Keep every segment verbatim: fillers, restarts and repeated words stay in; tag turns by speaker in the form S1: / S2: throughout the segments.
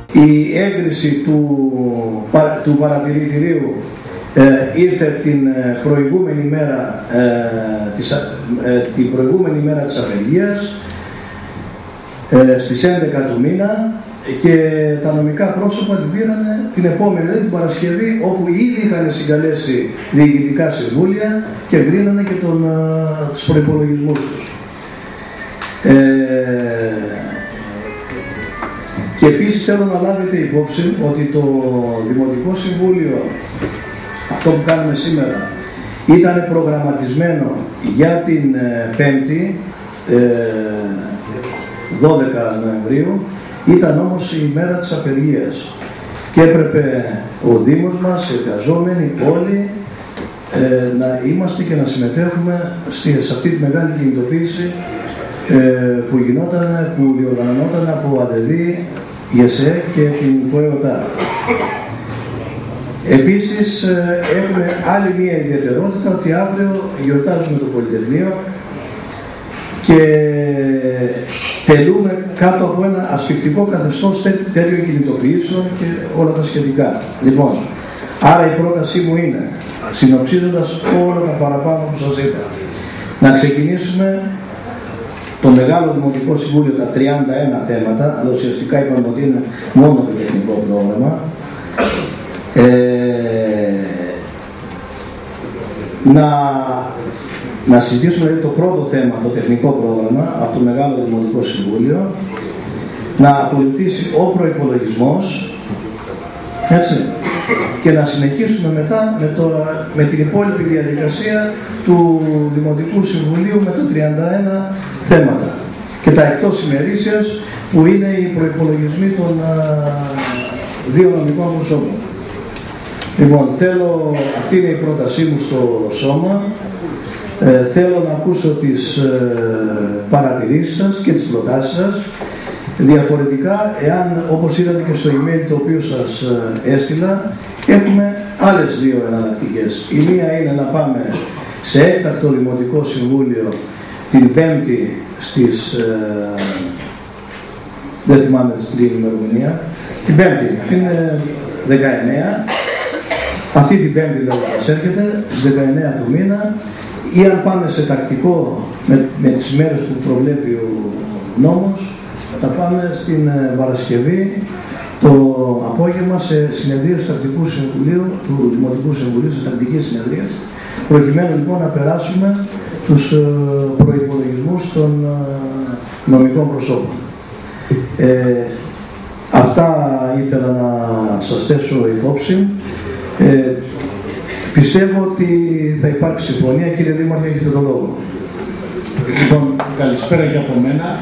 S1: Η έγκριση του, του παρατηρητηρίου ε, ήρθε την προηγούμενη μέρα, ε, της, ε, την προηγούμενη μέρα της απεργίας, ε, στις έντεκα του μήνα, και τα νομικά πρόσωπα την πήραν την επόμενη, δηλαδή την Παρασκευή, όπου ήδη είχαν συγκαλέσει διοικητικά συμβούλια και εγκρίνανε και τον, ε, τους προϋπολογισμούς τους. Ε, και επίσης θέλω να λάβετε υπόψη ότι το Δημοτικό Συμβούλιο, αυτό που κάνουμε σήμερα, ήταν προγραμματισμένο για την ε, Πέμπτη, ε, δώδεκα Νοεμβρίου, ήταν όμως η μέρα της απεργίας και έπρεπε ο Δήμος μας, οι εργαζόμενοι, όλοι, ε, να είμαστε και να συμμετέχουμε στη, σε αυτή τη μεγάλη κινητοποίηση ε, που γινόταν, που διοργανωνόταν από ΑΔΕΔΗ, ΓΕΣΕ και την ΠΟΕΟΤΑ. Επίσης ε, έχουμε άλλη μία ιδιαιτερότητα, ότι αύριο γιορτάζουμε το Πολυτεχνείο και τελούμε κάτω από ένα ασφυκτικό καθεστώς τέτοιων κινητοποιήσεων και όλα τα σχετικά. Λοιπόν, άρα η πρότασή μου είναι, συνοψίζοντας όλα τα παραπάνω που σας είπα, να ξεκινήσουμε το μεγάλο Δημοτικό Συμβούλιο, τα τριάντα ένα θέματα, αλλά ουσιαστικά είπαμε ότι είναι μόνο το τεχνικό πρόγραμμα, ε, να να συζητήσουμε δηλαδή, το πρώτο θέμα, το τεχνικό πρόγραμμα, από το Μεγάλο Δημοτικό Συμβούλιο, να ακολουθήσει ο προϋπολογισμός, έτσι, και να συνεχίσουμε μετά με, το, με την υπόλοιπη διαδικασία του Δημοτικού Συμβουλίου με τα τριάντα ένα θέματα και τα εκτός ημερήσιας, που είναι οι προϋπολογισμοί των α, δύο νομικών προσώπων. Λοιπόν, θέλω, αυτή είναι η πρότασή μου στο σώμα. Ε, θέλω να ακούσω τις ε, παρατηρήσεις σας και τις προτάσεις σας. Διαφορετικά, εάν, όπως είδατε και στο email το οποίο σας ε, έστειλα, έχουμε άλλες δύο εναλλακτικές. Η μία είναι να πάμε σε έκτακτο Δημοτικό Συμβούλιο την Πέμπτη στις... Ε, δεν θυμάμαι την ημερομηνία. Την Πέμπτη, την ε, δεκαεννέα. Αυτή την Πέμπτη δηλαδή μας έρχεται, στις δεκαεννέα του μήνα. Ή αν πάμε σε τακτικό με, με τις μέρες που προβλέπει ο νόμος, θα πάμε στην ε, Παρασκευή το απόγευμα σε συνεδρία του Τακτικού Συμβουλίου, του Δημοτικού Συμβουλίου, σε τακτική συνεδρία, προκειμένου λοιπόν να περάσουμε τους ε, προϋπολογισμούς των ε, νομικών προσώπων. Ε, αυτά ήθελα να σας θέσω υπόψη. Ε, Πιστεύω ότι θα υπάρξει συμφωνία. Κύριε Δήμαρχε, έχετε τον λόγο.
S2: Λοιπόν, καλησπέρα και από μένα.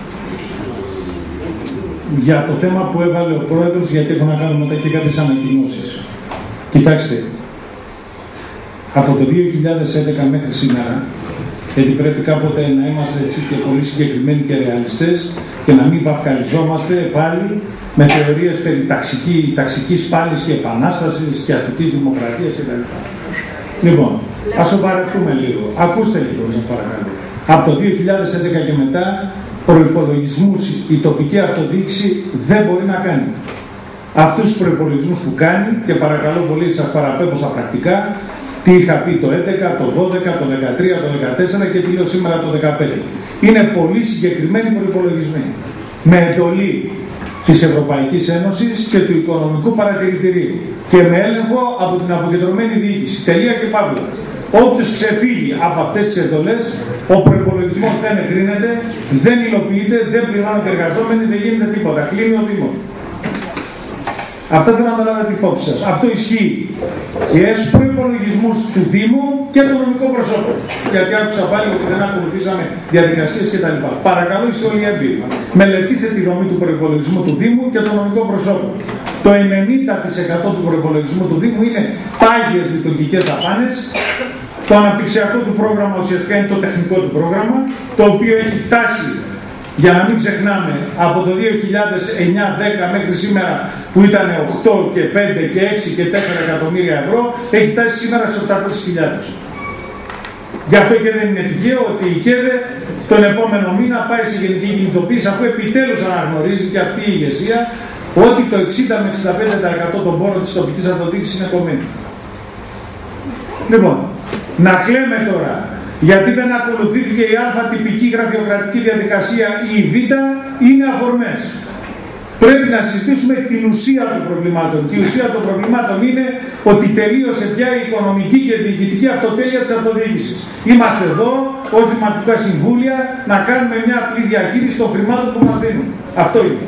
S2: Για το θέμα που έβαλε ο Πρόεδρος, γιατί έχω να κάνω μετά και κάποιες ανακοινώσεις. Κοιτάξτε, από το δύο χιλιάδες έντεκα μέχρι σήμερα, γιατί πρέπει κάποτε να είμαστε έτσι και πολύ συγκεκριμένοι και ρεαλιστές και να μην βαφκαριζόμαστε πάλι με θεωρίες περί ταξική, ταξικής πάλης και επανάστασης και αστικής δημοκρατίας κτλ. Λοιπόν, ας σοβαρευτούμε λίγο. Ακούστε λίγο, σας παρακαλώ. Από το δύο χιλιάδες έντεκα και μετά, προϋπολογισμούς η τοπική αυτοδιοίκηση δεν μπορεί να κάνει. Αυτούς τους προϋπολογισμούς που κάνει, και παρακαλώ πολύ σας παραπέμπω στα πρακτικά, τι είχα πει το έντεκα, το δώδεκα, το δεκατρία, το δεκατέσσερα και τι λέω σήμερα το δεκαπέντε. Είναι πολύ συγκεκριμένοι προϋπολογισμοί. Με εντολή της Ευρωπαϊκής Ένωσης και του Οικονομικού Παρατηρητηρίου και με έλεγχο από την αποκεντρωμένη διοίκηση. Τελεία και παύλα. Όποιος ξεφύγει από αυτές τις εντολές, ο προϋπολογισμός δεν εκρίνεται, δεν υλοποιείται, δεν πληρώνονται εργαζόμενοι, δεν γίνεται τίποτα. Κλείνει ο Δήμος. Αυτό θέλω να το λάβετε υπόψη σας. Αυτό ισχύει και στους προϋπολογισμούς του Δήμου και των νομικών προσώπων. Γιατί άκουσα πάλι ότι δεν ακολουθήσαμε διαδικασίες κτλ. Παρακαλώ, είστε όλοι έμπειροι. Μελετήστε τη δομή του προϋπολογισμού του Δήμου και των νομικών προσώπων. Το ενενήντα τοις εκατό του προϋπολογισμού του Δήμου είναι πάγιες λειτουργικές δαπάνες. Το αναπτυξιακό του πρόγραμμα ουσιαστικά είναι το τεχνικό του πρόγραμμα, το οποίο έχει φτάσει, για να μην ξεχνάμε, από το δύο χιλιάδες εννιά δέκα μέχρι σήμερα που ήταν οκτώ και πέντε και έξι και τέσσερα εκατομμύρια ευρώ, έχει φτάσει σήμερα στις οκτακόσιες χιλιάδες. Γι' αυτό και δεν είναι τυχαίο ότι η ΚΕΔΕ τον επόμενο μήνα πάει σε γενική κινητοποίηση, αφού επιτέλους αναγνωρίζει και αυτή η ηγεσία ότι το εξήντα με εξήντα πέντε τοις εκατό των πόρων της τοπικής αυτοδιοίκησης είναι κομμένη. Λοιπόν, να κλαίμε τώρα γιατί δεν ακολουθήθηκε η α τυπική γραφειοκρατική διαδικασία ή η β, είναι αφορμές. Πρέπει να συζητήσουμε την ουσία των προβλημάτων. Και η ουσία των προβλημάτων είναι ότι τελείωσε πια η οικονομική και διοικητική αυτοτέλεια της αυτοδιοίκησης. Είμαστε εδώ ως δημοτικά συμβούλια να κάνουμε μια απλή διαχείριση των χρημάτων που μας δίνουν. Αυτό είναι.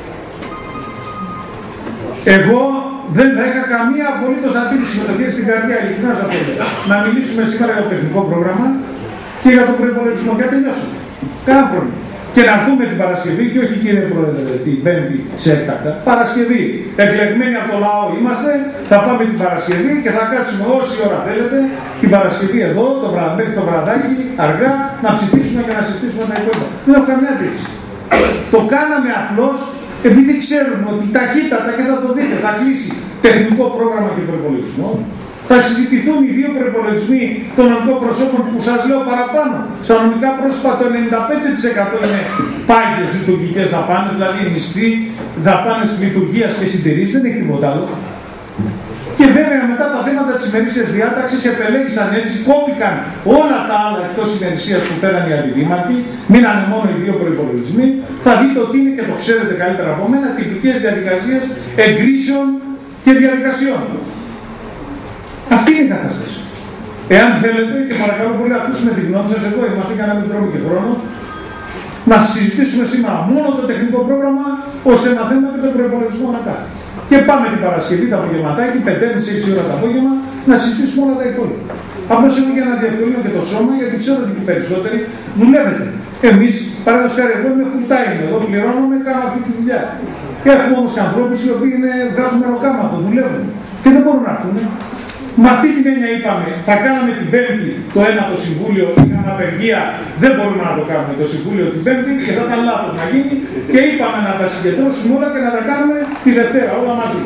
S2: Εγώ δεν θα είχα καμία απολύτως αντίληψη με το χέρι στην καρδιά, ειλικρινά σας το λέω, να μιλήσουμε σήμερα για το τεχνικό πρόγραμμα και για τον προϋπολογισμό. Και τελειώσουμε. Κάνα πρόβλημα. Και να έρθουμε την Παρασκευή, και όχι κύριε Πρόεδρε, την Πέμπτη σε έκτακτα. Παρασκευή. Εκλεγμένοι από το λαό είμαστε, θα πάμε την Παρασκευή και θα κάτσουμε όση ώρα θέλετε την Παρασκευή εδώ, το βραδ, μέχρι το βραδάκι, αργά, να ψηφίσουμε και να συζητήσουμε τα υπόλοιπα. Δεν έχω καμιά αντίληψη. Το κάναμε απλώς επειδή ξέρουμε ότι ταχύτατα, και θα το δείτε, θα κλείσει τεχνικό πρόγραμμα και προϋπολογισμός. Θα συζητηθούν οι δύο προϋπολογισμοί των νομικών προσώπων που σας λέω παραπάνω. Στα νομικά πρόσωπα το ενενήντα πέντε τοις εκατό είναι πάγιες λειτουργικές δαπάνες, δηλαδή μισθοί, δαπάνες λειτουργίας και συντηρήσεις, δεν έχει τίποτα άλλο. Και βέβαια μετά τα θέματα της ημερήσιας διάταξης επελέγησαν έτσι, κόπηκαν όλα τα άλλα εκτός ημερησίας που φέραν οι αντιδήμαρχοι, μείνανε μόνο οι δύο προϋπολογισμοί. Θα δείτε ότι είναι, και το ξέρετε καλύτερα από μένα, τυπικές διαδικασίες εγκρίσεων και διαδικασιών. Αυτή είναι η κατάσταση. Εάν θέλετε, και παρακαλώ πολύ να ακούσουμε τη γνώμη σας, εδώ είμαστε για να μην τρώμε και χρόνο, να συζητήσουμε σήμερα μόνο το τεχνικό πρόγραμμα ως ένα θέμα και τον προϋπολογισμό να κάνει. Και πάμε την Παρασκευή το απογευματάκι, πέντε με έξι ώρα το απόγευμα, να συζητήσουμε όλα τα υπόλοιπα. Απλώς είμαι για να διευκολύνω και το σώμα, γιατί ξέρω ότι οι περισσότεροι δουλεύετε. Εμείς, παραδείγματος χάρη, εγώ είμαι full time, εγώ πληρώνομαι, κάνω αυτή τη δουλειά. Έχουμε όμως και ανθρώπους οι οποίοι είναι, βγάζουν μεροκάματο, δουλεύουν και δεν μπορούν να έρθουν. Με αυτή την έννοια είπαμε, θα κάναμε την Πέμπτη το ένα το Συμβούλιο, είχαμε απεργία, δεν μπορούμε να το κάνουμε το Συμβούλιο την Πέμπτη και θα ήταν λάθος να γίνει και είπαμε να τα συγκεντρώσουμε όλα και να τα κάνουμε τη Δευτέρα, όλα μαζί.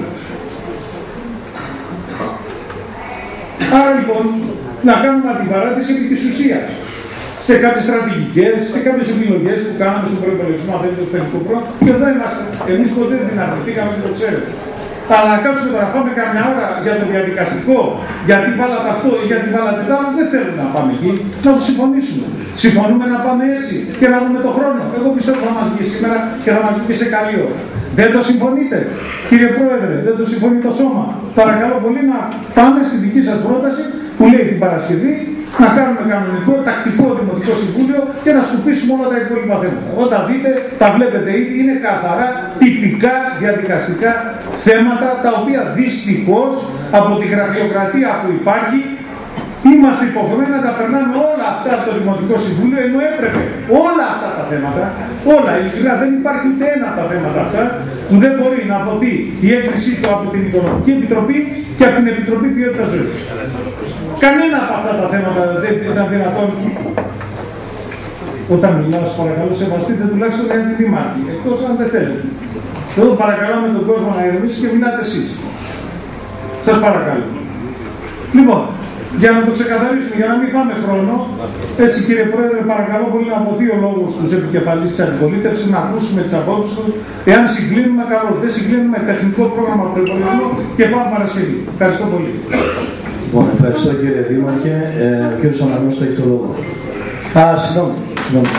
S2: Άρα λοιπόν, να κάνουμε αντιπαράθεση επί της ουσίας. Σε κάποιες στρατηγικές, σε κάποιες επιλογές που κάναμε στον προϋπολογισμό, αν θέλετε, το τεχνικό πρόγραμμα, και εδώ είμαστε. Εμείς ποτέ δεν αρνηθήκαμε και το ξέρετε. Αλλά να κάτσουμε τώρα να πάμε καμιά ώρα για το διαδικαστικό, γιατί βάλατε αυτό ή γιατί βάλατε το άλλο, δεν θέλουμε να πάμε εκεί, να το συμφωνήσουμε. Συμφωνούμε να πάμε έτσι και να δούμε το χρόνο. Εγώ πιστεύω ότι θα μας βγει σήμερα και θα μας βγει σε καλή ώρα. Δεν το συμφωνείτε, κύριε Πρόεδρε, δεν το συμφωνεί το σώμα. Παρακαλώ πολύ να πάμε στη δική σας πρόταση που λέει την Παρασκευή να κάνουμε κανονικό, τακτικό δημοτικό συμβούλιο και να σκουπίσουμε όλα τα υπόλοιπα θέματα. Όταν δείτε, τα βλέπετε ήδη, είναι καθαρά τυπικά διαδικαστικά θέματα τα οποία δυστυχώς από τη γραφειοκρατία που υπάρχει είμαστε υποχρεωμένοι να τα περνάμε όλα αυτά από το Δημοτικό Συμβούλιο, ενώ έπρεπε όλα αυτά τα θέματα, όλα, ειλικρινά δεν υπάρχει ούτε ένα από τα θέματα αυτά που δεν μπορεί να δοθεί η έγκρισή του από την Οικονομική Επιτροπή και από την Επιτροπή Ποιότητας Ζωής. Κανένα από αυτά τα θέματα δεν ήταν δυνατόν. Όταν μιλάω, σας παρακαλώ, σεβαστείτε τουλάχιστον για την δήμαρχη, εκτός αν δεν θέλετε. Εδώ παρακαλάμε τον κόσμο να ηρεμήσει και μιλάτε εσείς. Σας παρακαλώ. Λοιπόν, για να το ξεκαθαρίσουμε, για να μην φάμε χρόνο, έτσι κύριε Πρόεδρε, παρακαλώ πολύ να αποθεί ο λόγος στους επικεφαλής της αντιπολίτευσης, να ακούσουμε τις απόψεις τους. Εάν συγκλίνουμε, καλώς. Δεν συγκλίνουμε, τεχνικό πρόγραμμα προϋπολογισμό και πάμε Παρασκευή. Ευχαριστώ πολύ.
S1: Λοιπόν, ευχαριστώ κύριε Δήμαρχε. Ε, ο κύριος Αναγνώστος έχει το λόγο. Α, συγγνώμη. συγγνώμη.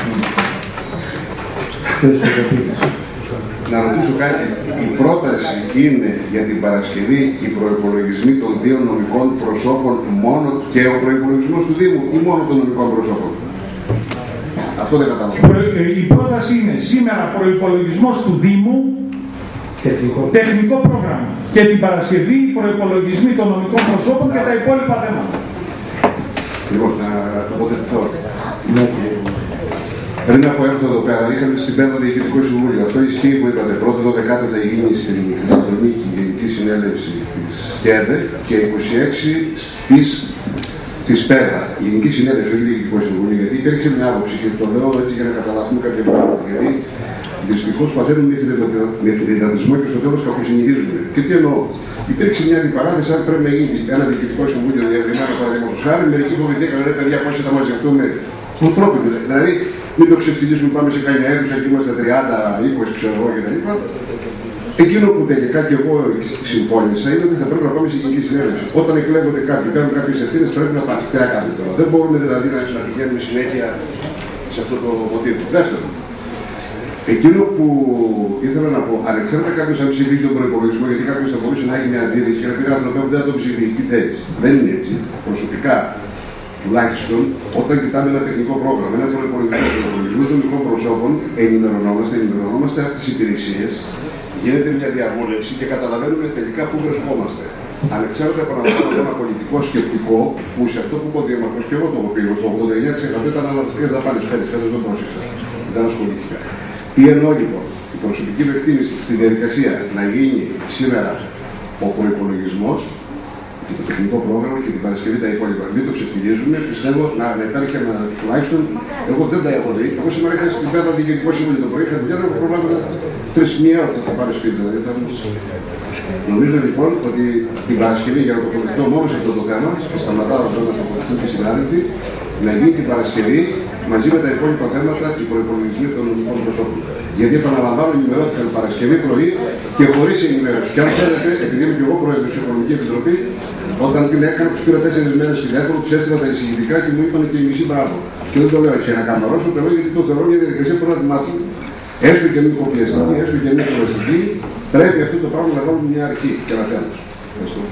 S3: Να ρωτήσω κάτι. Η πρόταση είναι για την Παρασκευή οι προϋπολογισμοί των δύο νομικών προσώπων μόνο και ο προϋπολογισμός του Δήμου ή μόνο των νομικών προσώπων? Αυτό δεν καταλαβαίνω.
S2: Η πρόταση είναι σήμερα προϋπολογισμός του Δήμου, τεχνικό, τεχνικό πρόγραμμα, και την Παρασκευή οι προϋπολογισμοί των νομικών προσώπων και τα υπόλοιπα θέματα.
S3: Λοιπόν, να τοποθετηθώ. Πριν από έρθω εδώ πέρα, είχαμε στην Πέμπτη Διοικητικό Συμβούλιο. Αυτό ισχύει που είπατε. Πρώτο το δεκάτο θα γίνει στην Θεσσαλονίκη η Γενική Συνέλευση της ΚΕΔΕ και είκοσι έξι της, της ΠΕΔΑ. Η Γενική Συνέλευση, όχι Διοικητικό Συμβούλιο, γιατί υπήρξε μια άποψη και το λέω έτσι για να καταλάβουμε κάποια πράγματα. Γιατί δυστυχώς παθαίνουν μεθυλιδατισμό και στο τέλος κακοσυνηθίζουν. Και τι εννοώ. Υπήρξε μια αντιπαράθεση αν πρέπει να γίνει ένα Διοικητικό Συμβούλιο διευρυμένο παραδείγματος χάρη. Μερικοί φοβηθήκαν, ρε παιδιά, πόσοι θα μαζευτούμε. Ανθρώπινο. Δηλαδή, μην το ξεφτυλίσουμε, πάμε σε καμιά αίθουσα και είμαστε τριάντα, είκοσι ξέρω εγώ κτλ. Εκείνο που τελικά και εγώ συμφώνησα είναι ότι θα πρέπει να πάμε σε γενική συνέλευση. Όταν εκλέγονται κάποιοι, κάνουν κάποιες ευθύνες, πρέπει να πάνε. Τι να κάνουμε τώρα. Δεν μπορούμε δηλαδή να πηγαίνουμε συνέχεια σε αυτό το μοτίβο. Δεύτερον, εκείνο που ήθελα να πω, ανεξάρτητα κάποιος αν ψηφίσει τον προϋπολογισμό, γιατί κάποιος θα μπορούσε να έχει μια αντίθεση και να πει άνθρωπο δεν θα τον ψηφίσει, τι θέλει. Δεν είναι έτσι. Προσωπικά, τουλάχιστον, όταν κοιτάμε ένα τεχνικό πρόγραμμα, ένα προϋπολογισμό των μικρών προσώπων, ενημερωνόμαστε, ενημερωνόμαστε από τις υπηρεσίες, γίνεται μια διαβούλευση και καταλαβαίνουμε τελικά πού βρισκόμαστε. Ανεξάρτητα παραδείγματος από ένα πολιτικό σκεπτικό, που σε αυτό που είπε ο Δήμαρχος και εγώ το έχω πει, το ογδόντα εννέα τοις εκατό ήταν αναλυτικές δαπάνες πέρυσι, φέτος δεν πρόσεξα, δεν ασχολήθηκα. Τι εννοώ λοιπόν, η προσωπική μου εκτίμηση στη διαδικασία να γίνει σήμερα ο προϋπολογισμός και το τεχνικό πρόγραμμα και την Παρασκευή τα υπόλοιπα. Μην το ξεφτιλίζουμε, πιστεύω να, να υπάρχει ένα τουλάχιστον. Εγώ δεν τα έχω δει. Εγώ σήμερα είχα στην Πέδα Διοικητικό Συμβούλιο το πρωί, είχα δουλειά, δεν έχω προλάβει τρεις μία ώρα θα πάρει σπίτι. Δηλαδή, θα... Νομίζω λοιπόν ότι την Παρασκευή για να τοποθετηθώ μόνο σε αυτό το θέμα, και σταματάω εδώ να τοποθετηθούν και οι συνάδελφοι, να γίνει την Παρασκευή μαζί με τα υπόλοιπα θέματα οι προϋπολογισμοί των νομικών προσώπων. Γιατί επαναλαμβάνω, ενημερώθηκαν Παρασκευή πρωί και χωρίς ενημέρωση. Και αν θέλετε, επειδή είμαι και εγώ πρόεδρος της Οικονομικής Επιτροπής, όταν την έκανα, τους πήρα τέσσερις μέρες τηλέφωνο, τους έστειλα τα εισηγητικά και μου είπαν και η μισή μπράβο. Και δεν το λέω έτσι να καμαρώσω, το λέω γιατί το θεωρώ μια διαδικασία που πρέπει να τη μάθουμε. Έστω και μη κοπιαστική, έστω και μη κοπιαστική, πρέπει αυτό το πράγμα να βάλουμε μια αρχή και ένα τέλος. Ευχαριστώ.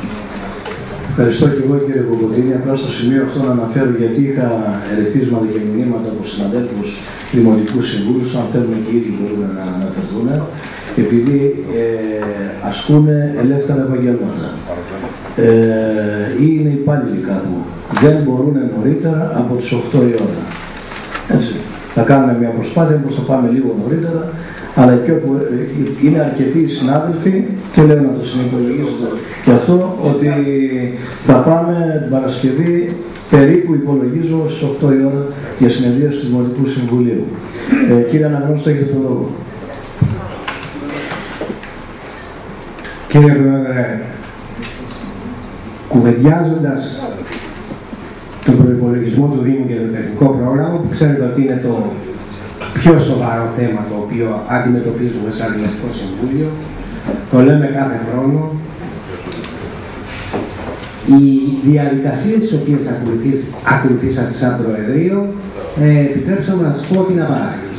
S1: Ευχαριστώ και εγώ κύριε Κοκοτίνη. Απλά στο σημείο αυτό να αναφέρω γιατί είχα ερεθίσματα και μηνύματα από συναδέλφους δημοτικούς συμβούλους, αν θέλουν και ήδη μπορούν να αναφερθούν, επειδή ε, ασκούν ελεύθερα επαγγέλματα ε, ή είναι υπάλληλοι κάπου. Δεν μπορούν νωρίτερα από τις οκτώ η ώρα. Έτσι. Θα κάνουμε μια προσπάθεια πως θα πάμε λίγο νωρίτερα, αλλά και όπου είναι αρκετοί συνάδελφοι, και λέω να το συνυπολογίσετε και αυτό, ότι θα πάμε την Παρασκευή περίπου, υπολογίζω, στις οκτώ η ώρα για συνεδρίαση του Δημοτικού Συμβουλίου. Ε, κύριε Αναγνώστο, έχετε το λόγο.
S4: Κύριε Πρόεδρε, κουβεντιάζοντας τον προϋπολογισμό του Δήμου και το τεχνικό πρόγραμμα, που ξέρετε ότι είναι το πιο σοβαρό θέμα το οποίο αντιμετωπίζουμε σαν Δημοτικό Συμβούλιο, το λέμε κάθε χρόνο, οι διαδικασίες τις οποίες ακολουθήσατε σαν Προεδρείο, ε, επιτρέψαμε να σας πω ότι είναι απαράδεκτες.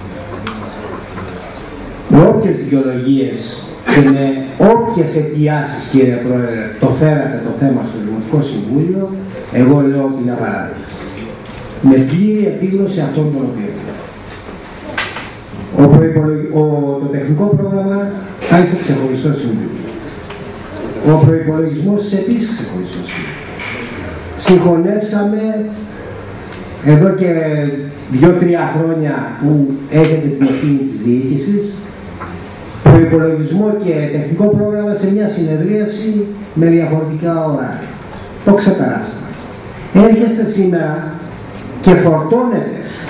S4: Με όποιες δικαιολογίες και με όποιες αιτιάσεις, κύριε Πρόεδρε, το φέρατε το θέμα στο Δημοτικό Συμβούλιο, εγώ λέω ότι είναι απαράδεκτες. Με πλήρη επίγνωση αυτών των οποίων. Ο ο, το τεχνικό πρόγραμμα πάει σε ξεχωριστό συμβούλιο. Ο προϋπολογισμός επίσης ξεχωριστό συμβούλιο. Συγχωνεύσαμε εδώ και δύο-τρία χρόνια που έχετε την ευθύνη της διοίκησης, προϋπολογισμό και τεχνικό πρόγραμμα σε μια συνεδρίαση με διαφορετικά ωράρια. Το ξεπεράσαμε. Έρχεστε σήμερα και φορτώνετε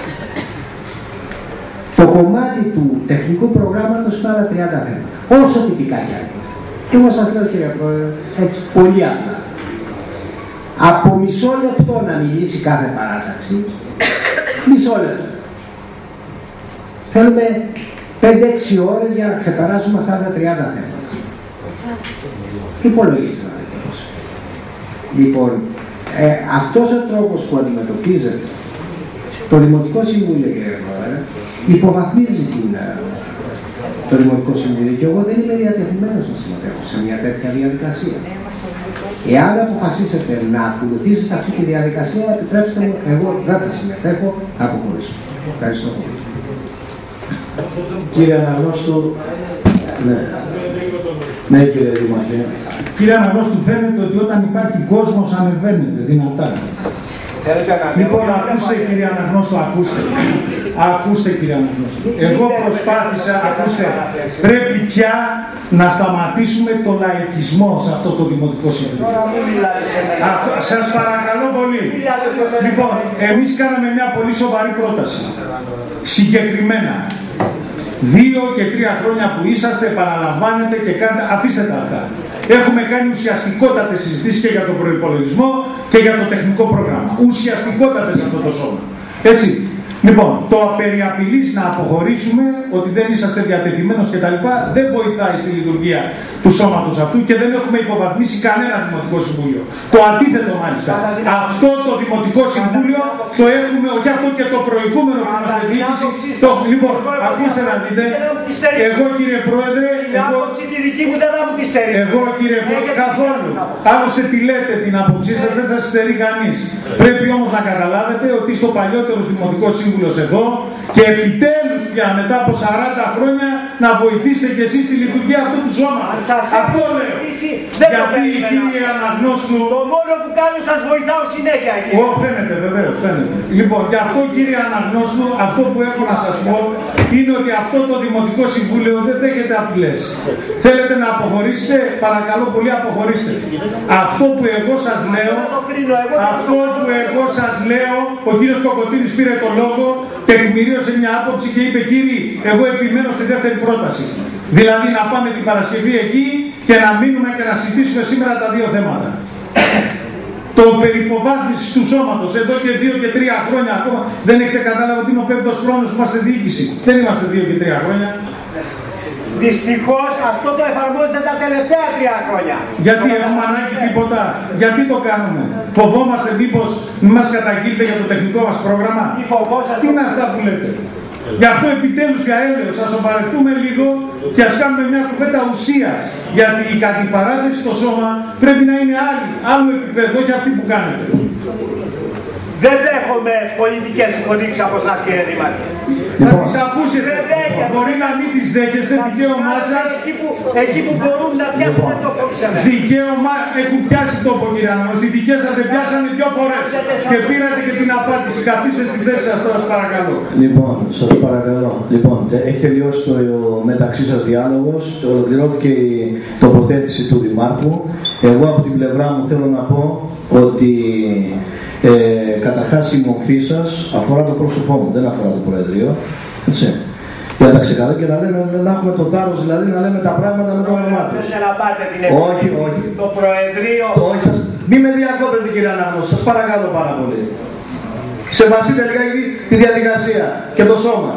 S4: το κομμάτι του τεχνικού προγράμματος πάρα τριάντα θέματα. Όσο τυπικά κι αν. Και εγώ σας λέω, κύριε Πρόεδρε, έτσι πολύ απλά. Από μισό λεπτό να μιλήσει κάθε παράταξη, μισό λεπτό. Θέλουμε πέντε έξι ώρες για να ξεπεράσουμε αυτά τα τριάντα θέματα. Υπολογίστε να δείτε πώς. Λοιπόν, ε, αυτός ο τρόπος που αντιμετωπίζεται το Δημοτικό Συμβούλιο, κύριε Πρόεδρε, υποβαθμίζει την, το Δημοτικό Συμβούλιο και εγώ δεν είμαι διατεθειμένος να συμμετέχω σε μια τέτοια διαδικασία. Εάν αποφασίσετε να ακολουθήσετε αυτή τη διαδικασία, επιτρέψτε μου, εγώ δεν θα συμμετέχω, θα αποχωρήσω. Ευχαριστώ πολύ.
S1: Κύριε Αναγνώστου, ναι. Ναι, κύριε Δημαρχέ.
S2: Κύριε Αναγνώστου, φαίνεται ότι όταν υπάρχει κόσμος ανεβαίνεται δυνατά. Λοιπόν, ακούστε κύριε Αναγνώστου, ακούστε. Ακούστε κύριε Αναγνώστου. Εγώ προσπάθησα, ακούστε, πρέπει πια να σταματήσουμε το λαϊκισμό σε αυτό το Δημοτικό Συμβούλιο. Σας παρακαλώ πολύ. Λοιπόν, εμείς κάναμε μια πολύ σοβαρή πρόταση. Συγκεκριμένα. Δύο και τρία χρόνια που είσαστε, επαναλαμβάνετε και κάνετε, αφήστε τα αυτά. Έχουμε κάνει ουσιαστικότατες συζητήσεις και για τον προϋπολογισμό και για το τεχνικό πρόγραμμα. Ουσιαστικότατες αυτό το σώμα. Έτσι. Λοιπόν, το περί απειλής να αποχωρήσουμε, ότι δεν είσαστε διατεθειμένος κτλ. Δεν βοηθάει στη λειτουργία του σώματος αυτού και δεν έχουμε υποβαθμίσει κανένα Δημοτικό Συμβούλιο. Το αντίθετο μάλιστα. Αυτό το Δημοτικό Συμβούλιο το έχουμε, όχι αυτό και το προηγούμενο που είμαστε διοίκηση. Το... Λοιπόν, ακούστε να δείτε, εγώ κύριε Πρόεδρε, εγώ, εγώ κύριε Πρόεδρε, καθόλου. Άλλωστε τη λέτε την άποψή σας, δεν σας στερεί κανείς. Πρέπει όμως να καταλάβετε ότι στο παλιότερο Δημοτικό Σύμβουλο εδώ και επιτέλους πια μετά από σαράντα χρόνια να βοηθήσετε και εσείς στη λειτουργία αυτού του σώματος. Αυτό λέω. Γιατί κύριε Αναγνώστου...
S5: Το μόνο που κάνω σας βοηθάω συνέχεια.
S2: Ω, φαίνεται βεβαίως, φαίνεται. Λοιπόν, και αυτό κύριε Αναγνώστου, αυτό που έχω να σας πω είναι ότι αυτό το Δημοτικό Συμβούλιο δεν δέχεται απειλές. Θέλετε να αποχωρήσετε, παρακαλώ πολύ αποχωρήστε. Αυτό που εγώ σας λέω, αυτό που εγώ σας λέω, ο κύριος Κοκοτίνης πήρε το λόγο, τεκμηρίωσε μια άποψη και είπε κύριοι, εγώ επιμένω στη δεύτερη πρόταση. Δηλαδή να πάμε την Παρασκευή εκεί και να μείνουμε και να συζητήσουμε σήμερα τα δύο θέματα. Το περιποβάθμιση του σώματος εδώ και δύο και τρία χρόνια ακόμα δεν έχετε κατάλαβει ότι είναι ο πέμπτος χρόνος που είμαστε διοίκηση. Δεν είμαστε δύο και τρία χρόνια.
S5: Δυστυχώς αυτό το εφαρμόζεται τα τελευταία τρία χρόνια.
S2: Γιατί έχουμε ανάγκη τίποτα, γιατί το κάνουμε. Φοβόμαστε μήπως μας καταγγείλετε για το τεχνικό μας πρόγραμμα. Τι είναι αυτά που λέτε. Γι' αυτό επιτέλους για έλεος ας σοβαρευτούμε λίγο και ας κάνουμε μια κουβέντα ουσίας. Γιατί η κατηπαράθεση στο σώμα πρέπει να είναι άλλη, άλλο επίπεδο για αυτή που κάνετε.
S5: Δεν δέχομαι πολιτικές υποδείξεις από εσάς κύριε Δήμαρχε.
S2: Θα τις ακούσετε. Μπορεί να μην τις δέχεστε, δικαίωμά σας.
S5: Εκεί που, εκεί που μπορούν να πιάσουν τόπο ξεμένα.
S2: Δικαίωμα έχουν πιάσει τόπο κύριε Αναγνώστη. Οι δικές σας δεν πιάσανε δύο φορές. Και πήρατε και την απάντηση. Καθίστε στη θέση σας τώρα, σας παρακαλώ.
S1: Λοιπόν, σας παρακαλώ. Λοιπόν, έχει τελειώσει το μεταξύ σας διάλογος. Ολοκληρώθηκε η τοποθέτηση του Δημάρχου. Εγώ από την πλευρά μου θέλω να πω ότι Ε, καταρχάς η μορφή σας αφορά το πρόσωπό μου, δεν αφορά το Προεδρείο. Έτσι. Για να τα ξεκαθαρώ και να, λέμε, να έχουμε το θάρρος δηλαδή να λέμε τα πράγματα με το όνομά τους. Όχι, όχι.
S5: Το Προεδρείο.
S1: Το, όχι σας... Μην με διακόπτετε κύριε Αναγνώστη, σας παρακαλώ πάρα πολύ. Σεβαστείτε λιγάκι τη διαδικασία και το σώμα.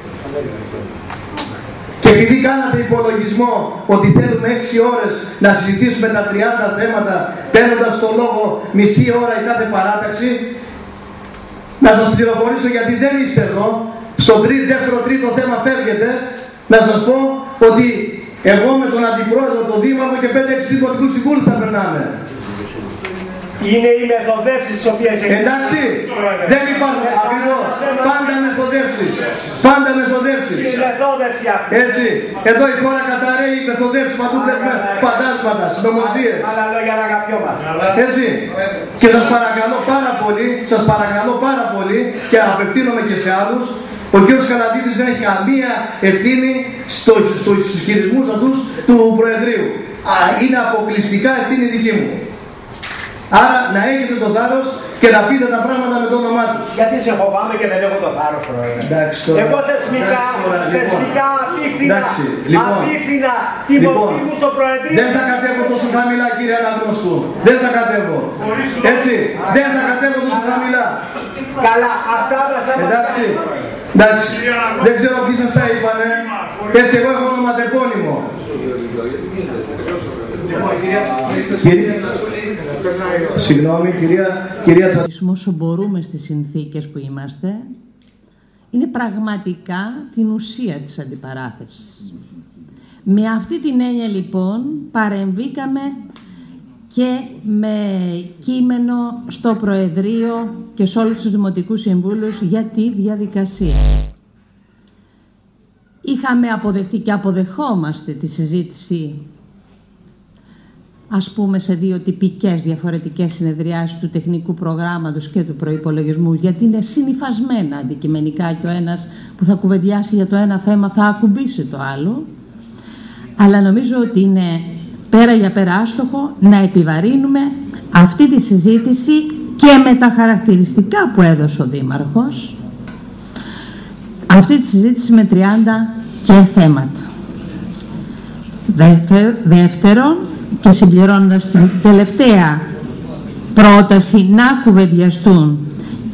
S1: Και επειδή κάνατε υπολογισμό ότι θέλουμε έξι ώρες να συζητήσουμε τα τριάντα θέματα, παίρνοντας το λόγο μισή ώρα η κάθε παράταξη, να σας πληροφορήσω γιατί δεν είστε εδώ, στο τρί, δεύτερο τρίτο θέμα φεύγετε, να σας πω ότι εγώ με τον Αντιπρόεδρο, τον Δήμαρχο και πέντε έξι Δημοτικούς Συμβούλους θα περνάμε.
S5: Είναι οι μεθοδεύσεις τις οποίες έχει.
S1: Εντάξει, δεν υπάρχουν ακριβώς. Πάντα μεθοδεύσεις. Πάντα μεθοδεύσεις.
S5: Η μεθόδευση αυτή.
S1: Έτσι, εδώ η χώρα καταραίει μεθοδεύσεις, παντού βλέπουμε φαντάσματα, συνωμοσίες.
S5: Άλλα λόγια να αγαπιόμαστε.
S1: Έτσι, και σας παρακαλώ πάρα πολύ, σας παρακαλώ πάρα πολύ και απευθύνομαι και σε άλλους, ο κ. Καλαντίδης δεν έχει καμία ευθύνη στο, στο, στους χειρισμούς αυτούς του Προεδρείου. Α, είναι αποκλειστικά ευθύνη δική μου. Άρα να έχετε το θάρρος και να πείτε τα πράγματα με το όνομά τους.
S5: Γιατί σε φοβάμαι και δεν έχω το θάρρος, Πρόεδρε.
S1: Εντάξει, τώρα,
S5: εγώ θεσμικά,
S1: εντάξει,
S5: θεσμικά απίθυνα,
S1: λοιπόν,
S5: απίθυνα τη
S1: λοιπόν,
S5: μορφή μου στο Προεδρείο.
S1: Δεν θα κατέβω τόσο χαμηλά κύριε Αναγνώστου. Δεν θα κατέβω. Έτσι, δεν θα κατέβω τόσο χαμηλά.
S5: Καλά, αυτά τα θέματα.
S1: Εντάξει, εντάξει. Δεν ξέρω ποιοι σας τα είπανε. Έτσι, εγώ έχω ονοματεπώνυμο. Κυρία, συγγνώμη, κυρία, κυρία Τσακ...
S6: Όσο μπορούμε στις συνθήκες που είμαστε, είναι πραγματικά την ουσία της αντιπαράθεσης. Με αυτή την έννοια λοιπόν παρεμβήκαμε και με κείμενο στο Προεδρείο και σε όλους τους Δημοτικούς Συμβούλους για τη διαδικασία. Είχαμε αποδεχτεί και αποδεχόμαστε τη συζήτηση, ας πούμε, σε δύο τυπικές διαφορετικές συνεδριάσεις του τεχνικού προγράμματος και του προϋπολογισμού, γιατί είναι συνυφασμένα αντικειμενικά και ο ένας που θα κουβεντιάσει για το ένα θέμα θα ακουμπήσει το άλλο. Αλλά νομίζω ότι είναι πέρα για πέρα άστοχο να επιβαρύνουμε αυτή τη συζήτηση και με τα χαρακτηριστικά που έδωσε ο Δήμαρχος, αυτή τη συζήτηση με τριάντα και θέματα. Δεύτερον, και συμπληρώνοντας την τελευταία πρόταση να κουβεντιαστούν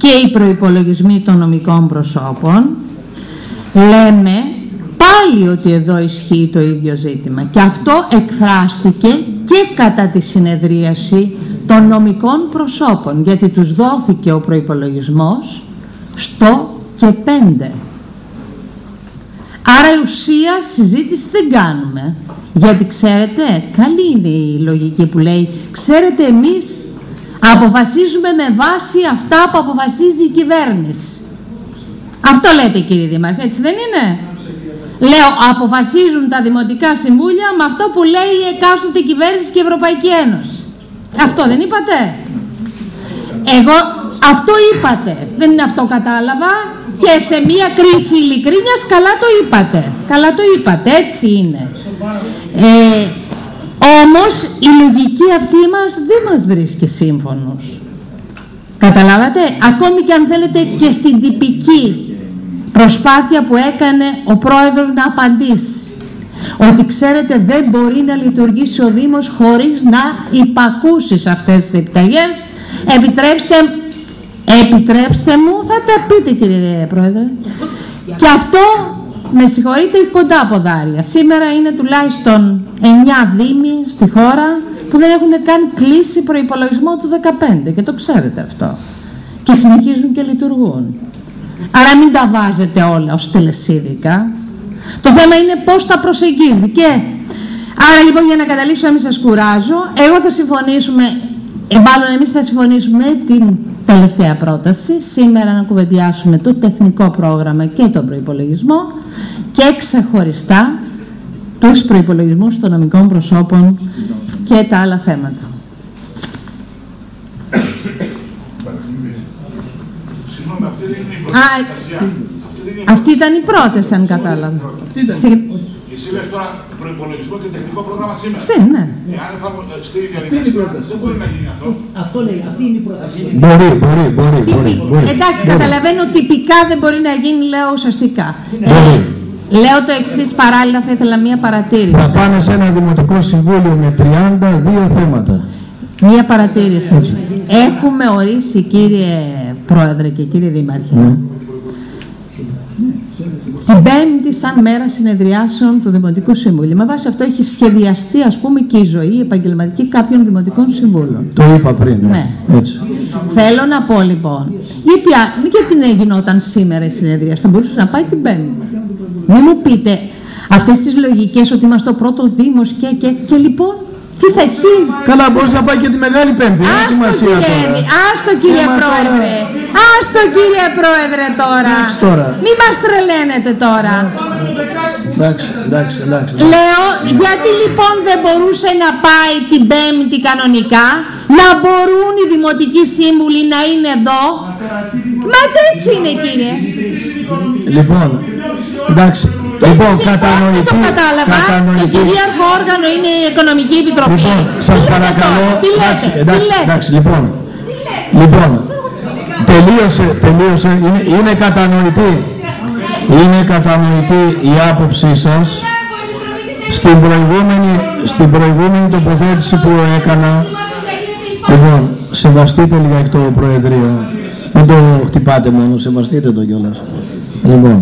S6: και οι προϋπολογισμοί των νομικών προσώπων, λέμε πάλι ότι εδώ ισχύει το ίδιο ζήτημα. Και αυτό εκφράστηκε και κατά τη συνεδρίαση των νομικών προσώπων, γιατί τους δόθηκε ο προϋπολογισμός στο και πέντε. Άρα η ουσία συζήτηση δεν κάνουμε. Γιατί ξέρετε, καλή είναι η λογική που λέει, ξέρετε, εμείς αποφασίζουμε με βάση αυτά που αποφασίζει η κυβέρνηση. Αυτό λέτε, κύριε Δήμαρχε, έτσι δεν είναι? Λέω, αποφασίζουν τα δημοτικά συμβούλια με αυτό που λέει η εκάστοτε κυβέρνηση και η Ευρωπαϊκή Ένωση. Αυτό δεν είπατε? Εγώ αυτό είπατε. Δεν είναι αυτό κατάλαβα. Και σε μία κρίση ειλικρίνειας καλά το είπατε. Καλά το είπατε, έτσι είναι. Ε, όμως η λογική αυτή μας δεν μας βρίσκει σύμφωνος. Καταλάβατε? Ακόμη και αν θέλετε και στην τυπική προσπάθεια που έκανε ο πρόεδρος να απαντήσει. Ότι ξέρετε δεν μπορεί να λειτουργήσει ο Δήμος χωρίς να υπακούσει σε αυτές τις επιταγές. Επιτρέψτε, επιτρέψτε μου, θα τα πείτε κύριε Πρόεδρε. Και αυτό, με συγχωρείτε, κοντά από δάρια. Σήμερα είναι τουλάχιστον εννιά δήμοι στη χώρα που δεν έχουν καν κλείσει προϋπολογισμό του δεκαπέντε και το ξέρετε αυτό. Και συνεχίζουν και λειτουργούν. Άρα μην τα βάζετε όλα ως τελεσίδικα. Το θέμα είναι πώς τα προσεγγίζει. Και άρα λοιπόν, για να καταλήξω, να μην σας κουράζω, εγώ θα συμφωνήσουμε, ε, μάλλον εμείς θα συμφωνήσουμε με την τελευταία πρόταση, σήμερα να κουβεντιάσουμε το τεχνικό πρόγραμμα και τον προϋπολογισμό και ξεχωριστά τους προϋπολογισμούς των νομικών προσώπων και τα άλλα θέματα. Α, αυτή ήταν η πρόταση, αν κατάλαβα.
S7: Εσύ λες τώρα προϋπολογισμό και τεχνικό πρόγραμμα σήμερα.
S6: Sí, ναι.
S7: Εάν εφαρμοστεί η διαδικασία, δεν μπορεί να γίνει αυτό.
S8: Αυτό λέει, αυτή είναι η πρόταση.
S9: Μπορεί, μπορεί, μπορεί. μπορεί, μπορεί.
S6: Εντάξει, μπορεί. Καταλαβαίνω τυπικά δεν μπορεί να γίνει, λέω ουσιαστικά. Ε, λέω το εξής παράλληλα, θα ήθελα μία παρατήρηση.
S9: Θα πάνε σε ένα δημοτικό συμβούλιο με τριάντα δύο θέματα.
S6: Μία παρατήρηση. Έτσι. Έχουμε ορίσει, κύριε Πρόεδρε και κύριε Δήμαρχε, ναι, την Πέμπτη σαν μέρα συνεδριάσεων του Δημοτικού Συμβουλίου. Με βάση αυτό έχει σχεδιαστεί, ας πούμε, και η ζωή επαγγελματική κάποιων δημοτικών συμβούλων.
S9: Το είπα πριν. Ναι.
S6: Ναι.
S9: Έτσι.
S6: Θέλω να πω λοιπόν, γιατί, γιατί δεν γινόταν σήμερα η συνεδρία, θα μπορούσε να πάει την Πέμπτη. Μην μου πείτε αυτές τις λογικές ότι είμαστε το πρώτο Δήμος και, και, και λοιπόν. Τι θα τι...
S9: Καλά, μπορείς να πάει και τη Μεγάλη Πέμπτη.
S6: Άστο κύριε, άστο κύριε Πρόεδρε. Άστο κύριε Πρόεδρε τώρα.
S9: τώρα.
S6: Μην μας τρελαίνετε τώρα.
S9: Εντάξει, εντάξει, εντάξει.
S6: Λέω, γιατί λοιπόν δεν μπορούσε να πάει την Πέμπτη κανονικά, να μπορούν οι δημοτικοί σύμβουλοι να είναι εδώ. Μα έτσι είναι κύριε.
S9: Λοιπόν, εντάξει. Λοιπόν, κατανοητή,
S6: δεν το κατάλαβα. Το κυρίαρχο όργανο είναι η Οικονομική Επιτροπή.
S9: Λοιπόν, σας παρακαλώ.
S6: Τι λέτε,
S9: εντάξει,
S6: τι λέτε.
S9: εντάξει, λοιπόν. Λοιπόν, τελείωσε, τελείωσε. Είναι, είναι κατανοητή. Είναι κατανοητή η άποψή σας. Στην προηγούμενη, στην προηγούμενη τοποθέτηση που έκανα. Λοιπόν, σεβαστείτε λιγάκι το Προεδρείο. Μην το χτυπάτε μόνο, σεβαστείτε το κιόλας. Λοιπόν.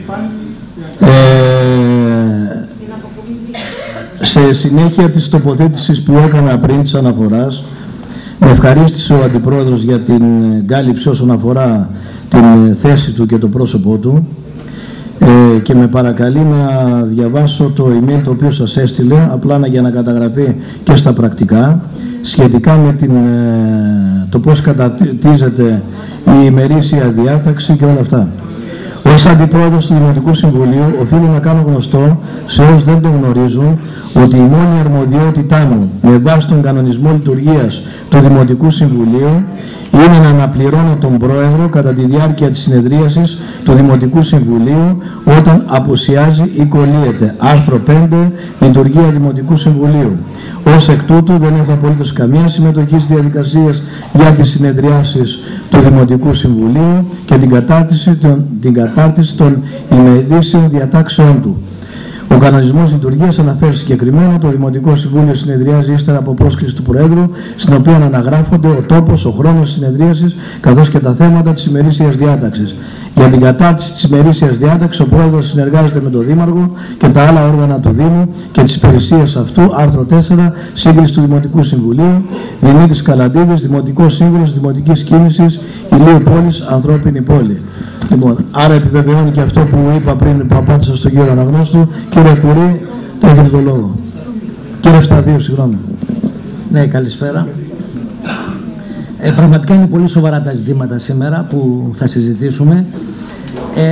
S9: Ε, σε συνέχεια της τοποθέτησης που έκανα πριν της αναφοράς, με ευχαρίστησε ο Αντιπρόεδρος για την κάλυψη όσον αφορά την θέση του και το πρόσωπό του, ε, και με παρακαλεί να διαβάσω το email το οποίο σας έστειλε, απλά για να καταγραφεί και στα πρακτικά, σχετικά με την, ε, το πώς καταρτίζεται η ημερήσια διάταξη και όλα αυτά. Ως Αντιπρόεδρος του Δημοτικού Συμβουλίου, οφείλω να κάνω γνωστό σε όσους δεν το γνωρίζουν ότι η μόνη αρμοδιότητά μου με βάση τον κανονισμό λειτουργίας του Δημοτικού Συμβουλίου είναι να αναπληρώνω τον Πρόεδρο κατά τη διάρκεια της συνεδρίασης του Δημοτικού Συμβουλίου όταν απουσιάζει ή κολλείεται. Άρθρο πέντε, Λειτουργία Δημοτικού Συμβουλίου. Ως εκ τούτου δεν έχω απολύτως καμία συμμετοχή στις διαδικασίες για τις συνεδριάσεις του Δημοτικού Συμβουλίου και την κατάρτιση των, την κατάρτιση των ημερήσιων διατάξεων του. Ο κανονισμός λειτουργίας αναφέρει συγκεκριμένα το Δημοτικό Συμβούλιο συνεδριάζει ύστερα από πρόσκληση του Προέδρου, στην οποία αναγράφονται ο τόπος, ο χρόνος της συνεδρίασης, καθώς και τα θέματα της ημερήσιας διάταξης. Για την κατάρτιση της ημερήσιας διάταξης, ο Πρόεδρος συνεργάζεται με τον Δήμαρχο και τα άλλα όργανα του Δήμου και τις υπηρεσίες αυτού. Άρθρο τέσσερα. Σύγκριση του Δημοτικού Συμβουλίου. Δημήτρης Καλαντίδης, Δημοτικός Σύμβουλος Δημοτικής Κίνησης, Ηλίου Πόλης, Ανθρώπινη Πόλη. Λοιπόν, άρα επιβεβαιώνει και αυτό που είπα πριν, που απάντησα στον κύριο Αναγνώστου. Κύριε Κουρί, το έχετε το λόγο. Κύριε Σταθίου, συγγνώμη.
S8: Ναι, καλησπέρα. Ε, πραγματικά είναι πολύ σοβαρά τα ζητήματα σήμερα που θα συζητήσουμε. Ε,